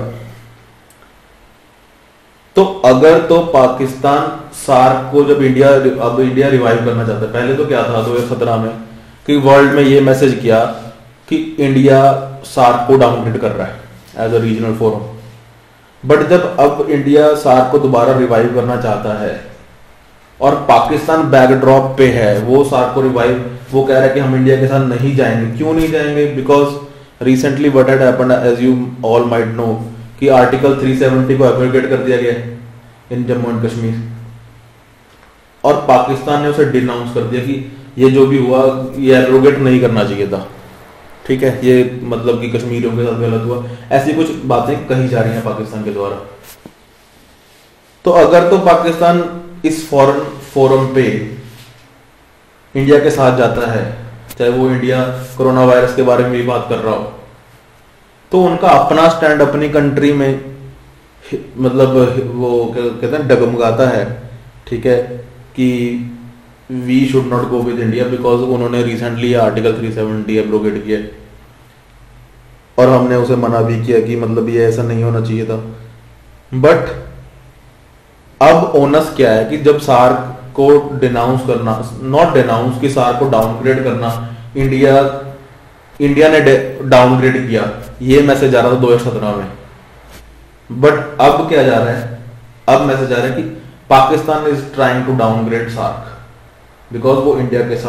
तो अगर तो पाकिस्तान सार्क को जब इंडिया अब इंडिया रिवाइव करना चाहता है, पहले तो क्या था दो हजार सत्रह में कि वर्ल्ड में ये मैसेज किया कि इंडिया सार्क को डाउनग्रेड कर रहा है as a regional forum, but जब अब इंडिया सार्क को दोबारा रिवाइव करना चाहता है और पाकिस्तान बैकड्रॉप पे है, वो सार्क को रिवाइव, वो कह रहा है कि हम इंडिया के साथ नहीं जाएंगे। क्यों नहीं जाएंगे? Because recently what had happened, as you all might know, कि आर्टिकल थ्री सेवेंटी को एब्रोगेट कर दिया गया इन जम्मू एंड कश्मीर, और पाकिस्तान ने उसे डिनाउंस कर दिया कि ये जो भी हुआ ये एब्रोगेट नहीं करना चाहिए था। ठीक है, ये मतलब कि कश्मीरियों के साथ गलत हुआ, ऐसी कुछ बातें कही जा रही हैं पाकिस्तान के द्वारा। तो अगर तो पाकिस्तान इस फॉरेन फोरम पे इंडिया के साथ जाता है, चाहे वो इंडिया कोरोना वायरस के बारे में भी बात कर रहा हो, तो उनका अपना स्टैंड अपनी कंट्री में मतलब वो कहते हैं डगमगाता है। ठीक है, कि we should not go with India because उन्होंने recently article three seventy abrogate किया, और हमने उसे मना भी किया कि मतलब ये ऐसा नहीं होना चाहिए था। बट अब ओनस क्या है कि जब सार्क को डिनाउंस करना, नॉट डिनाउंस कि सार्क को डाउनग्रेड करना, इंडिया इंडिया ने डाउनग्रेड किया, ये मैसेज आ रहा था दो हजार सत्रह में। बट अब क्या जा रहा है? अब मैसेज आ रहा है कि Pakistan is trying to downgrade SAARC because वो इंडिया के साथ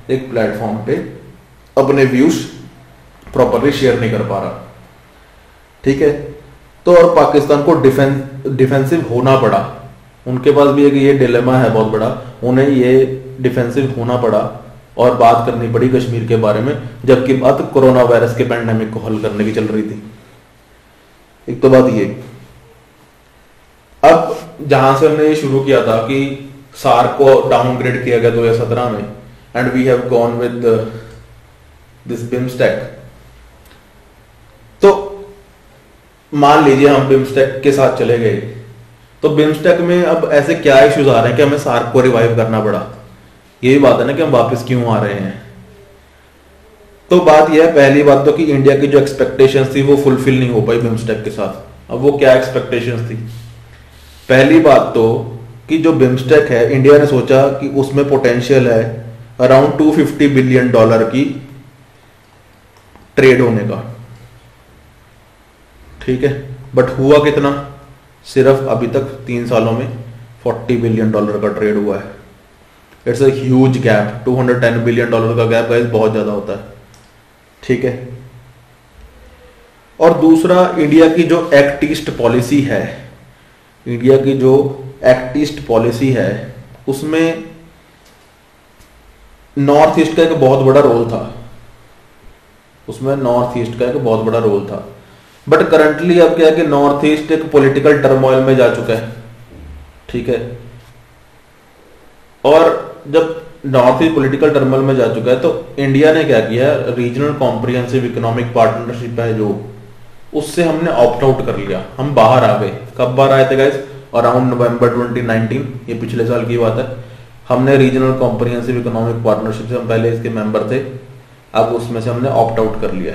एक प्लेटफॉर्म पे अपने व्यूज प्रॉपरली शेयर नहीं कर पा रहा, ठीक है। तो और पाकिस्तान को डिफेंस डिफेंसिव होना पड़ा, उनके पास भी एक ये डिलेमा है बहुत बड़ा, उन्हें ये डिफेंसिव होना पड़ा और बात करनी पड़ी कश्मीर के बारे में, जबकि बात कोरोना वायरस के पैंडेमिक को हल करने की चल रही थी। एक तो बात ये, अब जहां से हमने ये शुरू किया था कि सार्क को डाउनग्रेड किया गया दो हजार सत्रह में, and we have gone with this BIMSTEC. तो मान लीजिए हम बिम्स्टेक के साथ चले गए, तो बिम्स्टेक में अब ऐसे क्या इश्यूज आ रहे हैं कि हमें सार्क को रिवाइव करना पड़ा। यही बात है ना कि हम वापस क्यों आ रहे हैं। तो बात यह है, पहली बात तो कि इंडिया की जो एक्सपेक्टेशंस थी वो फुलफिल नहीं हो पाई बिम्स्टेक के साथ। अब वो क्या एक्सपेक्टेशंस थी? पहली बात तो कि जो बिम्स्टेक है, इंडिया ने सोचा कि उसमें पोटेंशियल है around two fifty billion dollar की ट्रेड होने का, ठीक है। बट हुआ कितना? सिर्फ अभी तक तीन सालों में फोर्टी बिलियन डॉलर का ट्रेड हुआ है। It's a huge gap, two hundred ten billion dollar का गैप गाइस बहुत ज्यादा होता है, ठीक है। और दूसरा, इंडिया की जो एक्ट ईस्ट पॉलिसी है, इंडिया की जो एक्ट ईस्ट पॉलिसी है उसमें नॉर्थ ईस्ट का एक बहुत बड़ा रोल था, उसमें नॉर्थ ईस्ट का एक बहुत बड़ा रोल था। बट करंटली अब क्या है कि नॉर्थ ईस्ट एक पॉलिटिकल टर्मोइल में जा चुका है, ठीक है। और जब नॉर्थ ईस्ट पॉलिटिकल टर्मोइल में जा चुका है तो इंडिया ने क्या किया, रीजनल कॉम्प्रिहेंसिव इकोनॉमिक पार्टनरशिप है जो, उससे हमने ऑप्ट आउट कर लिया, हम बाहर आ गए। कब बाहर आए थे guys? Around November twenty nineteen, ये पिछले साल की बात है। हमने रीजनल कॉम्प्रिहेंसिव इकोनॉमिक पार्टनरशिप से हम पहले इसके मेंबर थे, अब उसमें से हमने ऑप्ट आउट कर लिया है,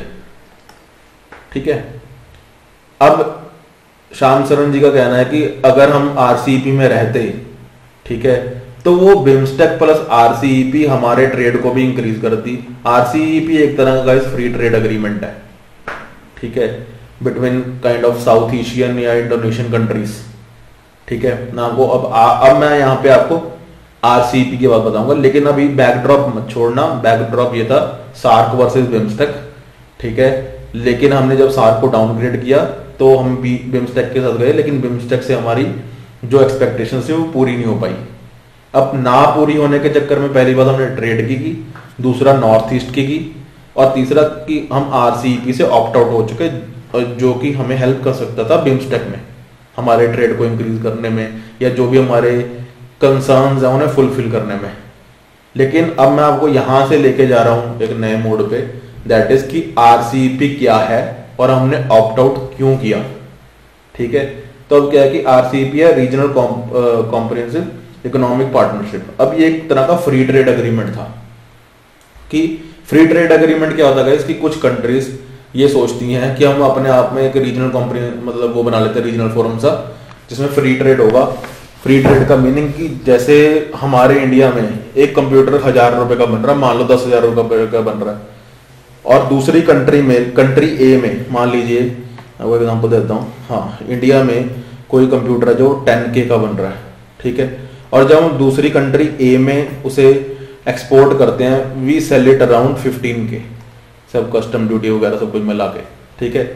ठीक है। अब श्याम सरन जी का कहना है कि अगर हम आरसीईपी में रहते, ठीक है, तो वो बिम्स्टेक प्लस आरसीईपी हमारे ट्रेड को भी इंक्रीज करती। आरसीईपी एक तरह का गाइस फ्री ट्रेड एग्रीमेंट है, ठीक है, between kind of South Asian या इंडोनेशियन कंट्रीज, ठीक है ना। आपको अब आ, अब मैं यहाँ पे आपको आरसीईपी की बात बताऊंगा, लेकिन अभी बैकड्रॉप मत छोड़ना। बैकड्रॉप ये था सार्क वर्सेस बिम्स्टेक, ठीक है। लेकिन हमने जब सार्क को डाउनग्रेड किया तो हम भी बिम्स्टेक के साथ गए, लेकिन बिम्स्टेक से हमारी जो एक्सपेक्टेशन थी वो पूरी नहीं हो पाई। अब ना पूरी होने के चक्कर में पहली बात हमने ट्रेड की की, दूसरा नॉर्थ ईस्ट की की, और तीसरा कि हम आरसीईपी से ऑप्ट आउट हो चुके, जो कि हमें हेल्प कर सकता था बिम्स्टेक में हमारे ट्रेड को इंक्रीज करने में, या जो भी हमारे कंसर्न्स हैं उन्हें फुलफिल करने में। लेकिन अब मैं आपको यहां से लेके जा रहा हूं एक नए मोड पे, दैट इज कि आरसीईपी क्या है और हमने ऑप्ट आउट क्यों किया, ठीक है। तो अब क्या है कि आरसीईपी है रीजनल कॉम्प्रिहेंसिव इकोनॉमिक पार्टनरशिप। अब ये एक तरह का फ्री ट्रेड एग्रीमेंट था। कि फ्री ट्रेड एग्रीमेंट क्या होता है इसकी, कुछ कंट्रीज ये सोचती हैं कि हम अपने आप में एक रीजनल कॉम्प्री मतलब वो बना लेते हैं, रीजनल फोरम सा, जिसमें फ्री ट्रेड होगा। फ्री ट्रेड का मीनिंग कि जैसे हमारे इंडिया में एक कंप्यूटर हजार रुपए का बन रहा है, मान लो दस हजार रुपए का बन रहा है, और दूसरी कंट्री में, कंट्री ए में मान लीजिए, वो एग्जांपल देता हूँ, हाँ, इंडिया में कोई कंप्यूटर है जो टेन के का बन रहा है, ठीक है। और जब हम दूसरी कंट्री ए में उसे एक्सपोर्ट करते हैं, we sell it around fifteen K, सब कस्टम ड्यूटी वगैरह सब कुछ मिला के, ठीक है।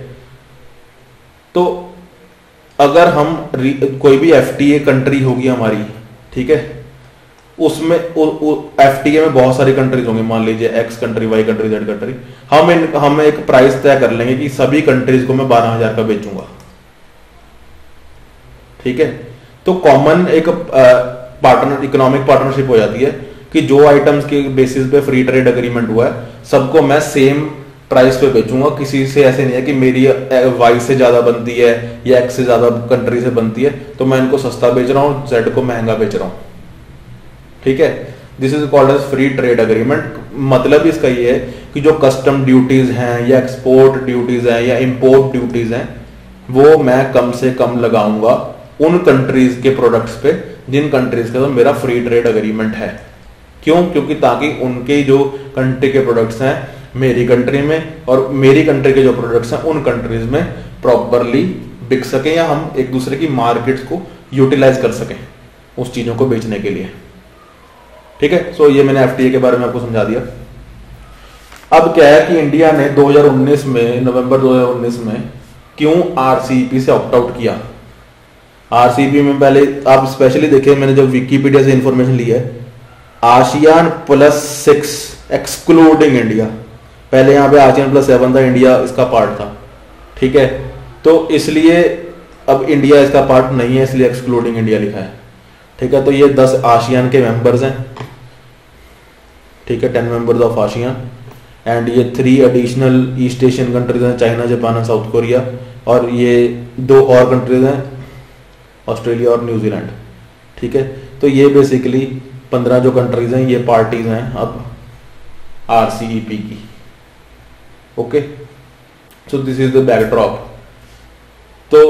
तो अगर हम कोई भी एफटीए कंट्री होगी हमारी, ठीक है, उसमें एफटीए में बहुत सारी कंट्रीज होंगी, मान लीजिए X country, Y country, Z country, हम इन हम एक प्राइस तय कर लेंगे कि सभी कंट्रीज को मैं बारह हजार का बेचूंगा, ठीक है। तो कॉमन एक पार्टनर इकोनॉमिक पार्टनरशिप हो जाती है कि जो आइटम्स के बेसिस पे फ्री ट्रेड एग्रीमेंट हुआ है सबको मैं सेम प्राइस पे बेचूंगा। किसी से ऐसे नहीं है कि मेरी वाई से ज्यादा बनती है या एक्स से ज्यादा कंट्री से बनती है तो मैं इनको सस्ता बेच रहा हूं, जेड को महंगा बेच रहा हूं, ठीक है। This is called as free trade agreement. मतलब इसका ये है कि जो कस्टम ड्यूटीज हैं या एक्सपोर्ट ड्यूटीज हैं या इंपोर्ट ड्यूटीज हैं वो मैं कम से कम लगाऊंगा उन कंट्रीज के प्रोडक्ट्स पे जिन कंट्रीज के साथ मेरा फ्री ट्रेड एग्रीमेंट है। क्यों? क्योंकि ताकि उनके जो कंट्री के प्रोडक्ट्स हैं मेरी कंट्री में और मेरी कंट्री के जो प्रोडक्ट्स हैं उन कंट्रीज में प्रॉपरली बिक सके या हम एक दूसरे की मार्केट्स को यूटिलाइज कर सकें उस चीजों को बेचने के लिए, ठीक है, सो ये मैंने एफटीए के बारे में आपको समझा दिया। अब क्या है कि इंडिया ने दो हज़ार उन्नीस में, नवंबर दो हज़ार उन्नीस में क्यों आरसीईपी से ऑप्ट आउट किया। आरसीईपी में पहले आप स्पेशली देखिए, मैंने जब विकिपीडिया से इंफॉर्मेशन ली है, ASEAN plus six excluding India, पहले यहाँ पे आसियान प्लस सेवन था, इंडिया इसका पार्ट था, ठीक है। तो इसलिए अब इंडिया इसका पार्ट नहीं है, इसलिए एक्सक्लूडिंग इंडिया लिखा है, ठीक है। तो ये दस आसियान के मेंबर्स हैं, ठीक है, ten members of ASEAN, and ये three additional East Asian countries हैं, China, Japan and South Korea, और ये दो और कंट्रीज हैं, ऑस्ट्रेलिया और न्यूजीलैंड, ठीक है। तो ये बेसिकली पंद्रह जो कंट्रीज हैं, ये पार्टीज हैं अब आरसीईपी की। Okay, so this is the backdrop. तो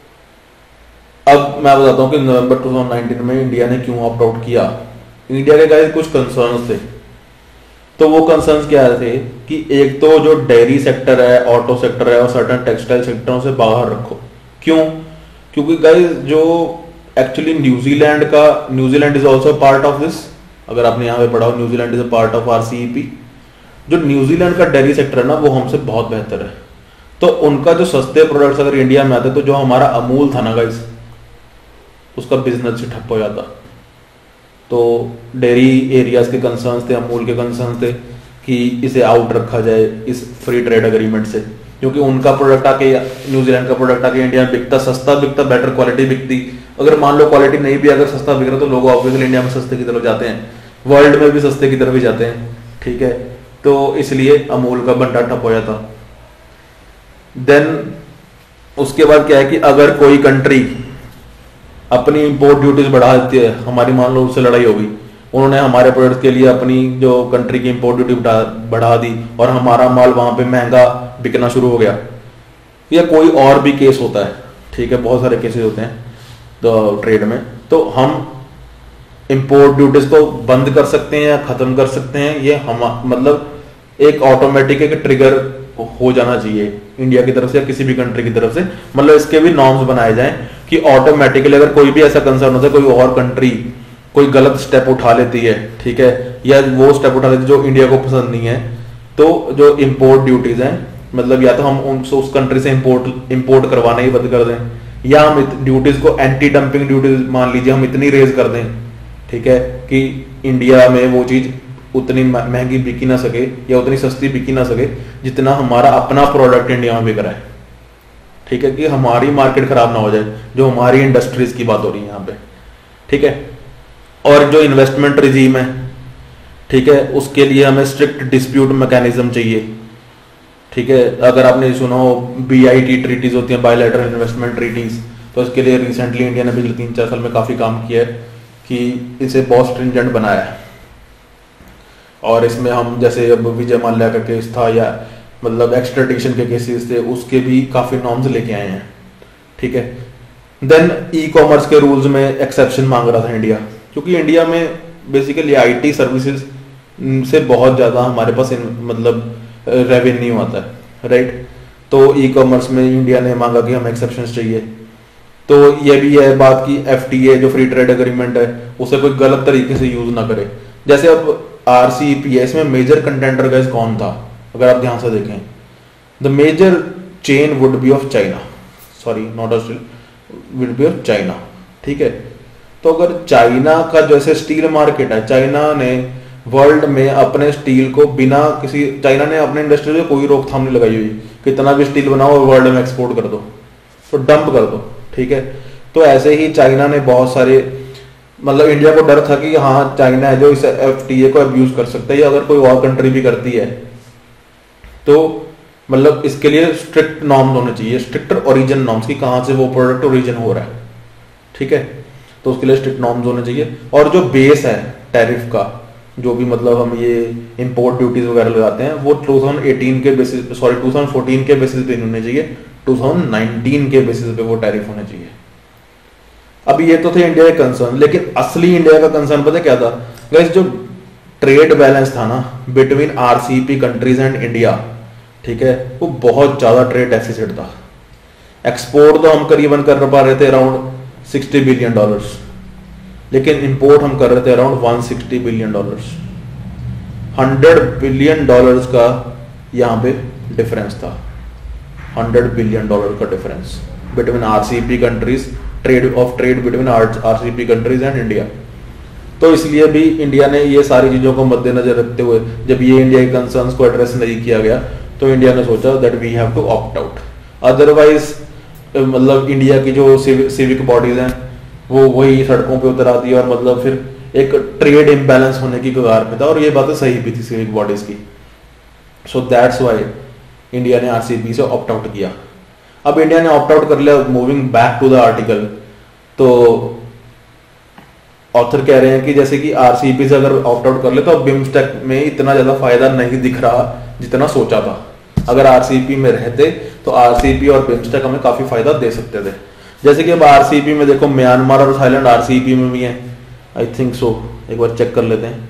अब मैं बताता हूं कि नवंबर दो हज़ार उन्नीस में इंडिया ने क्यों ऑप्ट आउट किया। इंडिया के गाइस कुछ कंसर्न्स थे। तो वो कंसर्न्स क्या थे कि एक तो जो डेयरी सेक्टर है, ऑटो सेक्टर है और सर्टन टेक्सटाइल सेक्टरों से बाहर रखो। क्यों? क्योंकि गाइस जो एक्चुअली न्यूजीलैंड का, New Zealand is also part of this, अगर आपने यहाँ पे पढ़ा हो, New Zealand is a part of RCEP. जो न्यूजीलैंड का डेयरी सेक्टर है ना, वो हमसे बहुत बेहतर है। तो उनका जो सस्ते प्रोडक्ट्स अगर इंडिया में आते, तो जो हमारा अमूल था ना गाइस, उसका बिजनेस ही ठप हो जाता। तो डेयरी एरियाज के कंसर्न्स थे, अमूल के कंसर्न्स थे कि इसे आउट रखा जाए इस फ्री ट्रेड एग्रीमेंट से, क्योंकि उनका प्रोडक्ट आके, न्यूजीलैंड का प्रोडक्ट आके इंडिया में बिकता, सस्ता बिकता, बेटर क्वालिटी बिकती। अगर मान लो क्वालिटी नहीं भी अगर सस्ता बिक रहा, तो लोग ऑब्वियसली इंडिया में सस्ते की तरफ जाते हैं, वर्ल्ड में भी सस्ते की तरफ ही जाते हैं, ठीक है। तो इसलिए अमूल का भंडार ठप हो जाता। देन उसके बाद क्या है कि अगर कोई कंट्री अपनी इंपोर्ट ड्यूटीज बढ़ा देती है, हमारी मान लो उससे लड़ाई होगी, उन्होंने हमारे प्रोडक्ट के लिए अपनी जो कंट्री की इंपोर्ट ड्यूटी बढ़ा दी और हमारा माल वहां पे महंगा बिकना शुरू हो गया, या कोई और भी केस होता है, ठीक है, बहुत सारे केसेस होते हैं तो ट्रेड में, तो हम इंपोर्ट ड्यूटीज को बंद कर सकते हैं या खत्म कर सकते हैं। ये हम मतलब एक ऑटोमेटिक एक ट्रिगर हो जाना चाहिए इंडिया की तरफ से या किसी भी कंट्री की तरफ से, मतलब इसके भी नॉर्म्स बनाए जाएं कि ऑटोमेटिकली अगर कोई भी ऐसा कंसर्न होता है, कोई और कंट्री कोई गलत स्टेप उठा लेती है, ठीक है, या वो स्टेप उठा लेती है जो इंडिया को पसंद नहीं है, तो जो इंपोर्ट ड्यूटीज हैं, मतलब या तो हम उनसे उस कंट्री से इंपोर्ट इंपोर्ट करवाना ही बंद कर दें, या हम ड्यूटीज को एंटी डंपिंग ड्यूटीज मान लीजिए हम इतनी रेज कर दें, ठीक है, कि इंडिया में वो चीज उतनी महंगी बिकी ना सके या उतनी सस्ती बिकी ना सके जितना हमारा अपना प्रोडक्ट इंडिया में बिक रहा है, ठीक है, कि हमारी मार्केट खराब ना हो जाए, जो हमारी इंडस्ट्रीज की बात हो रही है यहाँ पे, ठीक है। और जो इन्वेस्टमेंट रिजीम है, ठीक है, उसके लिए हमें स्ट्रिक्ट डिस्प्यूट मैकेनिज्म चाहिए, ठीक है। अगर आपने सुना हो बीआईटी ट्रीटीज होती हैं, बायलैटरल इन्वेस्टमेंट ट्रीटीज, तो इसके लिए रिसेंटली इंडिया ने पिछले तीन चार साल में काफी काम किया है कि इसे बहुत स्ट्रिंजेंट बनाया है। और इसमें हम जैसे अब विजय माल्या का केस था या मतलब एक्सट्राडिशन के केसेस थे, उसके भी काफी नॉर्म्स लेके आए हैं, ठीक है। देन ई कॉमर्स के रूल्स में एक्सेप्शन मांग रहा था इंडिया, क्योंकि इंडिया में बेसिकली आईटी सर्विसेज से बहुत ज्यादा हमारे पास मतलब रेवेन्यू आता है, राइट। तो ई कॉमर्स में इंडिया ने मांगा कि हमें एक्सेप्शंस चाहिए। तो ये भी है बात की एफटीए जो फ्री ट्रेड एग्रीमेंट है, उसे कोई गलत तरीके से यूज ना करे। जैसे अब आरसीईपी है, इसमें मेजर कंटेंडर गाइस कौन था, अगर आप ध्यान से देखें, the major chain would be of China, sorry not Australia, would be of China, ठीक है। तो अगर चाइना का जैसे स्टील मार्केट है, चाइना ने वर्ल्ड में अपने स्टील को बिना किसी, चाइना ने अपने इंडस्ट्री में कोई रोकथाम नहीं लगाई हुई, कितना भी स्टील बनाओ और वर्ल्ड में एक्सपोर्ट कर दो, तो डंप कर दो, ठीक है। तो ऐसे ही चाइना ने बहुत सारे, मतलब इंडिया को डर था कि हाँ चाइना है जो इस एफटीए को अब्यूज कर सकता है, या अगर कोई और कंट्री भी करती है तो मतलब इसके लिए स्ट्रिक्ट नॉर्म्स होने चाहिए, स्ट्रिक्टर ओरिजिन नॉर्म्स की कहां से वो प्रोडक्ट ओरिजिन हो रहा है, ठीक है। तो उसके लिए स्ट्रिक्ट नॉर्म्स होने चाहिए। और जो बेस है टैरिफ का, जो भी मतलब हम ये इंपोर्ट ड्यूटीज वगैरह लगाते हैं, वो टू थाउजेंड एटीन के basis sorry two thousand fourteen के बेसिस पे होने चाहिए, टू थाउजेंड नाइनटीन के बेसिस पे वो टैरिफ होने चाहिए। अब ये तो थे इंडिया के कंसर्न, लेकिन असली इंडिया का कंसर्न पता क्या था गाइस, जो ट्रेड बैलेंस था ना between RCEP countries and India, ठीक है, वो बहुत ज्यादा ट्रेड डेफिसिट था। एक्सपोर्ट तो हम करीबन कर पा रहे थे अराउंड सिक्सटी बिलियन डॉलर्स, लेकिन इंपोर्ट हम कर रहे थे around one sixty billion dollars. Hundred billion dollars का यहाँ पे डिफरेंस था, हंड्रेड बिलियन डॉलर का difference between RCEP countries, trade of trade between RCEP countries and India. तो इसलिए भी इंडिया ने ये सारी चीजों को मद्देनजर रखते हुए, जब ये इंडिया के कंसर्न्स को एड्रेस नहीं किया गया, तो इंडिया ने सोचा that we have to opt out. Otherwise मतलब इंडिया की जो सिविक बॉडीज हैं वो वही सड़कों पे उतर आती है और मतलब फिर एक ट्रेड इम्बैलेंस होने की कगार पे था, और ये बातें सही भी थी सिविक बॉडीज की। सो दैट्स व्हाई इंडिया ने आरसीईपी से ऑप्ट आउट किया। अब इंडिया ने ऑप्ट आउट कर लिया। Moving back to the article, तो ऑथर कह रहे हैं कि जैसे कि आरसीईपी से अगर ऑप्ट आउट कर ले तो बिम्स्टेक में इतना ज्यादा फायदा नहीं दिख रहा जितना सोचा था। अगर आरसीईपी में रहते तो आरसीईपी और बिम्स्टेक हमें काफी फायदा दे सकते थे। जैसे कि अब आरसीईपी में देखो म्यांमार और थाईलैंड आरसीईपी में भी है, आई थिंक सो, एक बार चेक कर लेते हैं।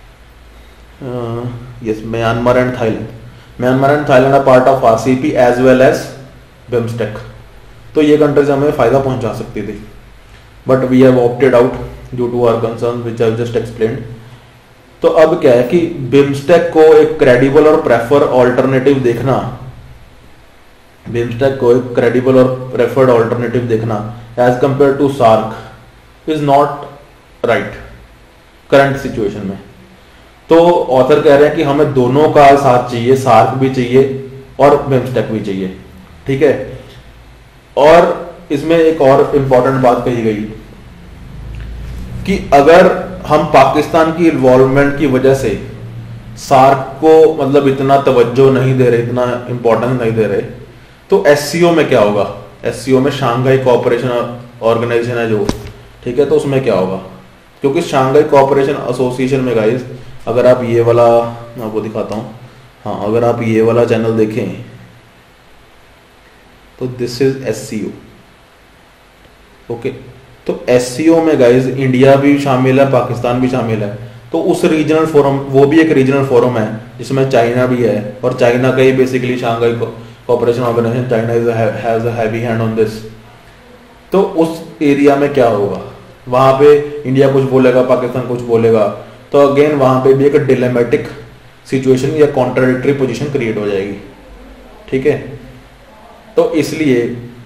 Yes, Myanmar and Thailand, Myanmar and Thailand are part of RCEP as well as BIMSTEC. तो ये कंट्रीज हमें फायदा पहुंचा सकती थी, but we have opted out due to our concern which I just explained. तो अब क्या है कि बिम्स्टेक को एक क्रेडिबल और प्रेफर ऑल्टरनेटिव देखना, बिम्स्टेक को एक क्रेडिबल और प्रेफर्ड ऑल्टरनेटिव देखना as compare to SAARC is not right current situation में। तो ऑथर कह रहे हैं कि हमें दोनों का साथ चाहिए, सार्क भी चाहिए और बिम्स्टेक भी चाहिए, ठीक है। और इसमें एक और इंपॉर्टेंट बात कही गई कि अगर हम पाकिस्तान की इन्वॉल्वमेंट की वजह से सार्क को मतलब इतना तवज्जो नहीं दे रहे, इतना इंपॉर्टेंस नहीं दे रहे, तो एससीओ में क्या होगा? एससीओ में शांघाई कोऑपरेशन ऑर्गेनाइजेशन है जो, ठीक है, तो उसमें क्या होगा? क्योंकि शांघाई कोऑपरेशन एसोसिएशन में गाइस, अगर आप ये वाला, मैं आपको दिखाता हूं, हाँ, अगर आप ये वाला चैनल देखें तो दिस इज एससीओ, ओके। तो एससीओ में गाइस इंडिया भी शामिल है, पाकिस्तान भी शामिल है। तो उस रीजनल फोरम, वो भी एक रीजनल फोरम है जिसमें चाइना भी है, और चाइना का ही basically Shanghai cooperation organisation, China is has a heavy hand on this. तो उस एरिया में क्या होगा? वहां पे इंडिया कुछ बोलेगा, पाकिस्तान कुछ बोलेगा, तो अगेन वहां पे भी एक डिलेमेटिक सिचुएशन या कॉन्ट्राडिक्टरी पोजीशन क्रिएट हो जाएगी, ठीक है। तो इसलिए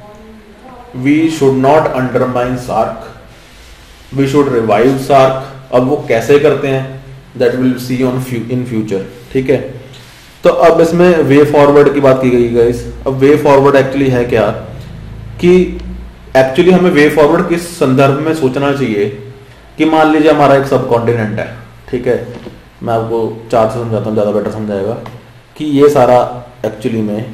we should not undermine SAARC, we should revive SAARC. अब वो कैसे करते हैं that will see on in future, ठीक है। तो अब इसमें वे फॉरवर्ड की बात की गई गाइस। अब वे फॉरवर्ड एक्चुअली है क्या कि एक्चुअली हमें वे फॉरवर्ड किस संदर्भ में सोचना चाहिए कि मान लीजिए हमारा एक सब कॉन्टिनेंट है, ठीक है। मैं आपको चार्ट से समझाता हूँ, ज्यादा बेटर समझाएगा कि ये सारा एक्चुअली में,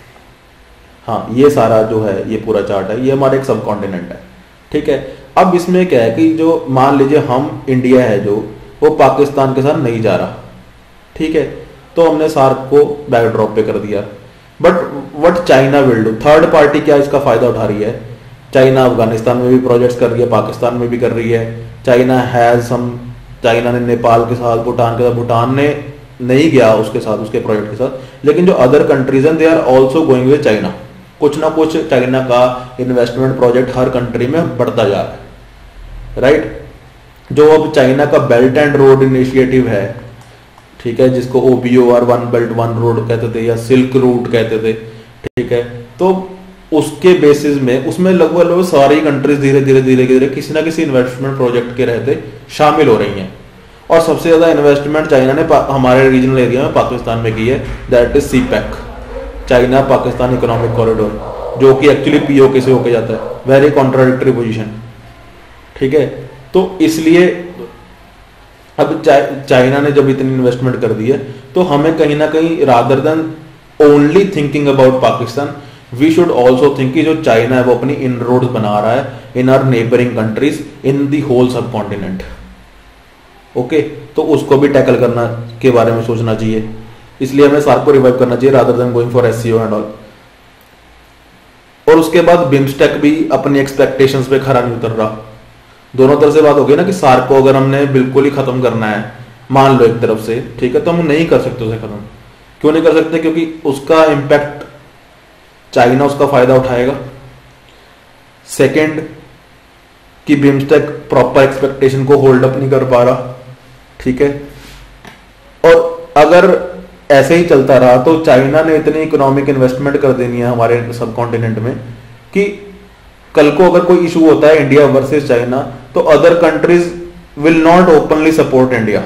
हाँ, ये सारा जो है ये पूरा चार्ट है, ये हमारा एक सब कॉन्टिनेंट है, ठीक है। अब इसमें क्या है कि जो मान लीजिए हम इंडिया है जो, वो पाकिस्तान के साथ नहीं जा रहा, ठीक है, तो हमने सार्क को बैकड्रॉप पे कर दिया। But what China will do, third party क्या इसका फायदा उठा रही है? चाइना अफगानिस्तान में भी प्रोजेक्ट्स कर रही है, पाकिस्तान में भी कर रही है। चाइना हैज सम, चाइना ने नेपाल के साथ, भूटान के साथ, भूटान ने नहीं गया उसके साथ, उसके प्रोजेक्ट के साथ, लेकिन जो अदर कंट्रीज हैं they are also going with China. कुछ ना कुछ चाइना का इन्वेस्टमेंट प्रोजेक्ट हर कंट्री में बढ़ता जा रहा है, राइट। जो अब चाइना का बेल्ट एंड रोड इनिशिएटिव है, ठीक है, जिसको ओबीओ और वन बेल्ट वन रोड कहते थे या सिल्क रूट कहते थे, ठीक है। तो उसके बेसिस में उसमें लगभग लगभग सारी कंट्रीज धीरे धीरे धीरे धीरे किसी ना किसी इन्वेस्टमेंट प्रोजेक्ट के रहते शामिल हो रही हैं। और सबसे ज्यादा इन्वेस्टमेंट चाइना ने हमारे रीजनल एरिया में पाकिस्तान में की है, that is CPEC, China Pakistan economic corridor, जो कि एक्चुअली पीओके से होके जाता है। वेरी कॉन्ट्राडिक्टरी पोजीशन, ठीक है। तो इसलिए अब चाइना ने जब इतनी इन्वेस्टमेंट कर दी है, तो हमें कहीं ना कहीं rather than only thinking about Pakistan, we should also think कि जो चाइना है वो अपनी इनरोड्स बना रहा है in our neighbouring countries in the whole subcontinent, okay. तो उसको भी टैकल करना के बारे में सोचना चाहिए। इसलिए हमें सार्क को रिवाइव करना चाहिए rather than going for SCO and all. और उसके बाद बिम्स्टेक भी अपनी एक्सपेक्टेशंस पे खरा नहीं उतर रहा। दोनों तरफ से बात हो गई ना कि सार्क को अगर हमने बिल्कुल ही खत्म करना है, मान लो एक तरफ से, ठीक है, तो हम नहीं कर सकते उसे खत्म। क्यों नहीं कर सकते? क्योंकि उसका इंपैक्ट चाइना उसका फायदा उठाएगा। सेकंड, कि बिम्स्टेक प्रॉपर एक्सपेक्टेशन को होल्ड अप नहीं कर पा रहा, ठीक है। और अगर ऐसे ही चलता रहा तो चाइना ने इतनी इकोनॉमिक इन्वेस्टमेंट कर देनी है हमारे सब कॉन्टिनेंट में कि कल को अगर कोई इशू होता है इंडिया वर्सेस चाइना तो other countries will not openly support India.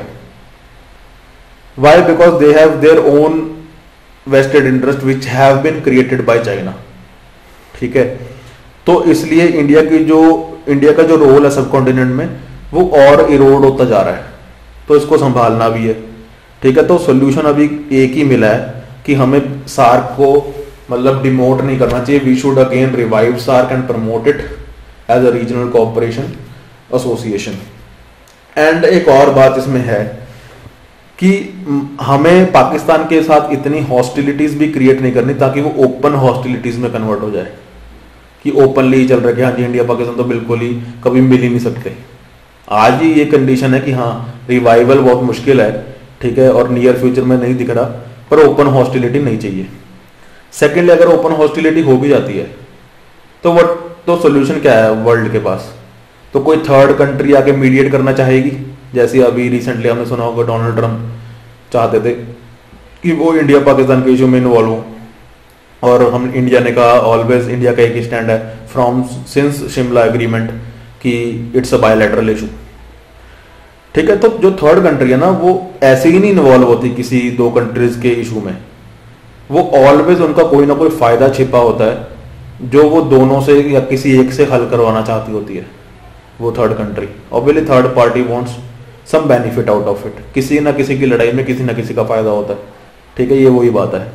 Why? Because they have their own vested interest which have been created by China, ठीक है। तो इसलिए इंडिया की जो इंडिया का जो रोल है सब कॉन्टिनेंट में वो और इरोड होता जा रहा है, तो इसको संभालना भी है, ठीक है। तो सोल्यूशन अभी एक ही मिला है कि हमें सार्क को मतलब डिमोट नहीं करना चाहिए। We should again revive SAARC and promote it as a regional cooperation association. And एक और बात इसमें है कि हमें पाकिस्तान के साथ इतनी हॉस्टिलिटीज भी क्रिएट नहीं करनी ताकि वो ओपन हॉस्टिलिटीज में कन्वर्ट हो जाए कि ओपनली ही चल रहा है कि हाँ जी इंडिया पाकिस्तान तो बिल्कुल ही कभी मिल ही नहीं सकते। आज ही ये कंडीशन है कि हाँ रिवाइवल बहुत मुश्किल है, ठीक है, और नियर फ्यूचर में नहीं दिख रहा, पर ओपन हॉस्टिलिटी नहीं चाहिए। सेकेंडली, अगर ओपन हॉस्टिलिटी हो भी जाती है तो वट तो सोल्यूशन क्या है वर्ल्ड के पास? तो कोई थर्ड कंट्री आके मीडिएट करना चाहेगी, जैसे अभी रिसेंटली हमने सुना होगा डोनाल्ड ट्रंप चाहते थे कि वो इंडिया पाकिस्तान के इशू में इन्वॉल्व हो, और हम इंडिया ने कहा ऑलवेज इंडिया का एक ही स्टैंड है फ्रॉम सिंस शिमला एग्रीमेंट कि इट्स अ बायलैटरल इशू, ठीक है। तो जो थर्ड कंट्री है ना वो ऐसे ही नहीं इन्वॉल्व होती किसी दो कंट्रीज के इशू में, वो ऑलवेज उनका कोई ना कोई फायदा छिपा होता है जो वो दोनों से या किसी एक से हल करवाना चाहती होती है वो third country. Obviously third party wants some benefit out of it, किसी ना किसी की लड़ाई में किसी ना किसी का फायदा होता है, ठीक है, ये वही बात है।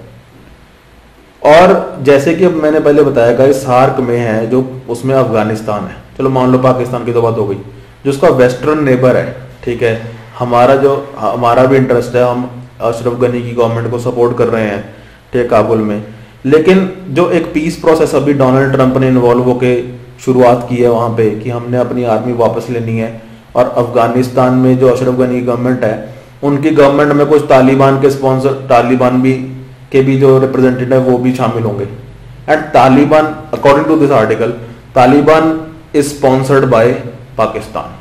और जैसे कि अब मैंने पहले बताया गाइस सार्क में है जो उसमें अफगानिस्तान है, चलो मान लो पाकिस्तान की तो बात हो गई, जो उसका वेस्टर्न नेबर है, ठीक है। हमारा जो हमारा भी इंटरेस्ट है, हम अशरफ गनी की गवर्नमेंट को सपोर्ट कर रहे हैं, ठीक है, काबुल में। लेकिन जो एक पीस प्रोसेस अभी डोनाल्ड ट्रंप ने इन्वॉल्व होकर शुरुआत की है वहां पे कि हमने अपनी आर्मी वापस लेनी है, और अफगानिस्तान में जो अशरफ गनी की गवर्नमेंट है उनकी गवर्नमेंट में कुछ तालिबान के स्पॉन्सर तालिबान भी के भी जो रिप्रेजेंटेटिव है वो भी शामिल होंगे। And Taliban according to this article Taliban is sponsored by Pakistan,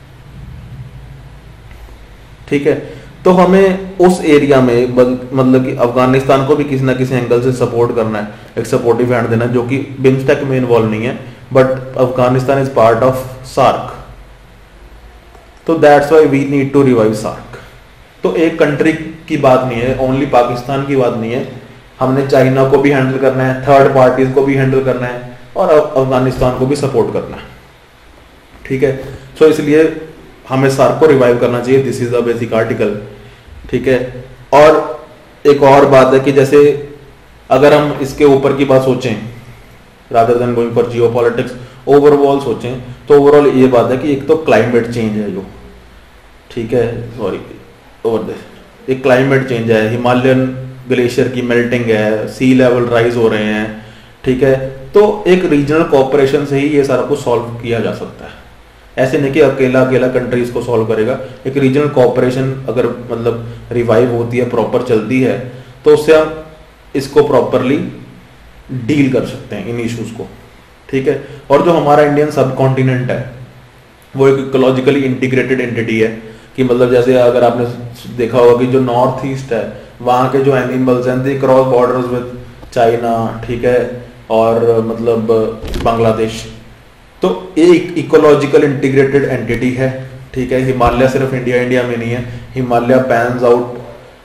ठीक है। तो हमें उस एरिया में मतलब कि अफगानिस्तान को भी किसी ना किसी एंगल से सपोर्ट करना है, एक सपोर्टिव हैंड देना, जो कि बिम्स्टेक में इन्वॉल्व नहीं है, but Afghanistan is part of SAARC. तो that's why we need to revive SAARC. तो एक कंट्री की बात नहीं है, ओनली पाकिस्तान की बात नहीं है, हमने चाइना को भी हैंडल करना है, थर्ड पार्टीज को भी हैंडल करना है, और अफगानिस्तान को भी सपोर्ट करना है, ठीक है। सो इसलिए हमें सार्क को रिवाइव करना चाहिए, this is the basic article, ठीक है। और एक और बात है कि जैसे अगर हम इसके ऊपर की बात सोचें rather than going for geopolitics, overall सोचें तो ओवरऑल ये बात है कि एक तो क्लाइमेट चेंज है जो, ठीक है, सॉरी ओवर दिस एक क्लाइमेट चेंज है, हिमालयन ग्लेशियर की मेल्टिंग है, सी लेवल राइज हो रहे हैं, ठीक है। तो एक रीजनल कोऑपरेशन से ही ये सारा कुछ सॉल्व किया जा सकता है, ऐसे नहीं कि अकेला अकेला कंट्री इसको सॉल्व करेगा। एक रीजनल कोऑपरेशन अगर मतलब रिवाइव होती है, प्रॉपर चलती है, तो उससे हम इसको प्रॉपरली डील कर सकते हैं इन इश्यूज को, ठीक है। और जो हमारा इंडियन सब कॉन्टिनेंट है वो एक इकोलॉजिकली इंटीग्रेटेड एंटिटी है कि मतलब जैसे अगर आपने देखा होगा कि जो नॉर्थ ईस्ट है वहाँ के जो एनिमल्स हैं they cross borders with China, ठीक है, और मतलब बांग्लादेश। तो एक इकोलॉजिकल इंटीग्रेटेड एंटिटी है, ठीक है। हिमालय सिर्फ इंडिया इंडिया में नहीं है, हिमालय पैन्स आउट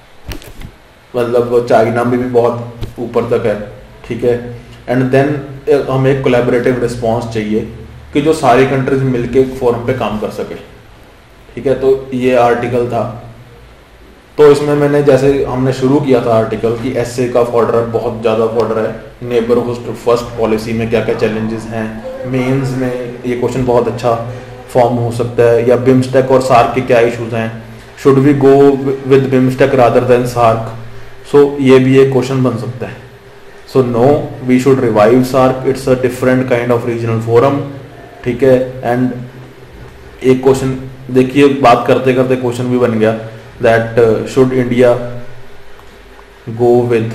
मतलब चाइना में भी बहुत ऊपर तक है, ठीक है। एंड देन हमें एक कोलैबोरेटिव रिस्पॉन्स चाहिए कि जो सारी कंट्रीज मिलके एक फोरम पे काम कर सके, ठीक है। तो ये आर्टिकल था। तो इसमें मैंने जैसे हमने शुरू किया था आर्टिकल कि एसए का फॉर्डर बहुत ज़्यादा फॉर्डर है, नेबरहुड फर्स्ट पॉलिसी में क्या क्या चैलेंजेस हैं, मेंस में ये क्वेश्चन बहुत अच्छा फॉर्म हो सकता है, या बिम्स्टेक और सार्क के क्या इश्यूज हैं, should we go with BIMSTEC rather than SAARC, so ये भी एक क्वेश्चन बन सकता है। So no, we should revive SAARC, it's a different kind of regional forum, ठीक है। एंड एक क्वेश्चन देखिए, बात करते करते क्वेश्चन भी बन गया that should India go with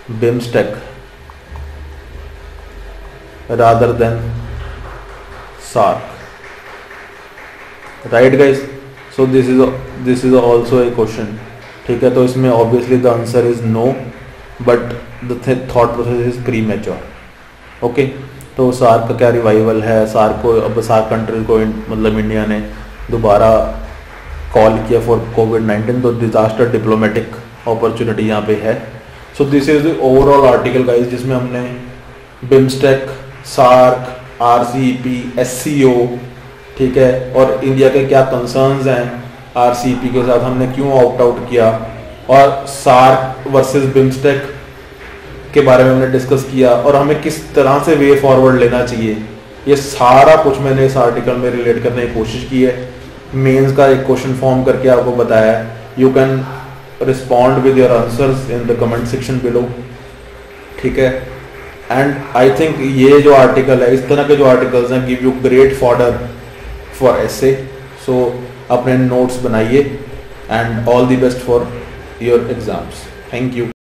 BIMSTEC rather than SAARC, right guys. So this is this is also a question, ठीक है। तो इसमें obviously the answer is no, but the thought process is premature, okay. तो SAARC का क्या revival है, SAARC को अब सार्क कंट्रीज को मतलब इंडिया ने दोबारा कॉल किया फॉर कोविड नाइन्टीन, तो डिजास्टर डिप्लोमेटिक अपॉर्चुनिटी यहाँ पे है। So this is the overall article guys, जिसमें हमने बिम्स्टेक, सार्क, आरसीईपी, एससीओ, ठीक है, और इंडिया के क्या कंसर्न्स हैं आरसीईपी के साथ, हमने क्यों ऑप्ट आउट किया, और सार्क वर्सेस बिम्स्टेक के बारे में हमने डिस्कस किया, और हमें किस तरह से वे फॉरवर्ड लेना चाहिए, ये सारा कुछ मैंने इस आर्टिकल में रिलेट करने की कोशिश की है। मेंस का एक क्वेश्चन फॉर्म करके आपको बताया है, you can respond with your answers in the comment section below, ठीक है। एंड आई थिंक ये जो आर्टिकल है, इस तरह के जो आर्टिकल्स हैं give you great fodder for essay. So अपने नोट्स बनाइए and all the best for your exams. Thank you.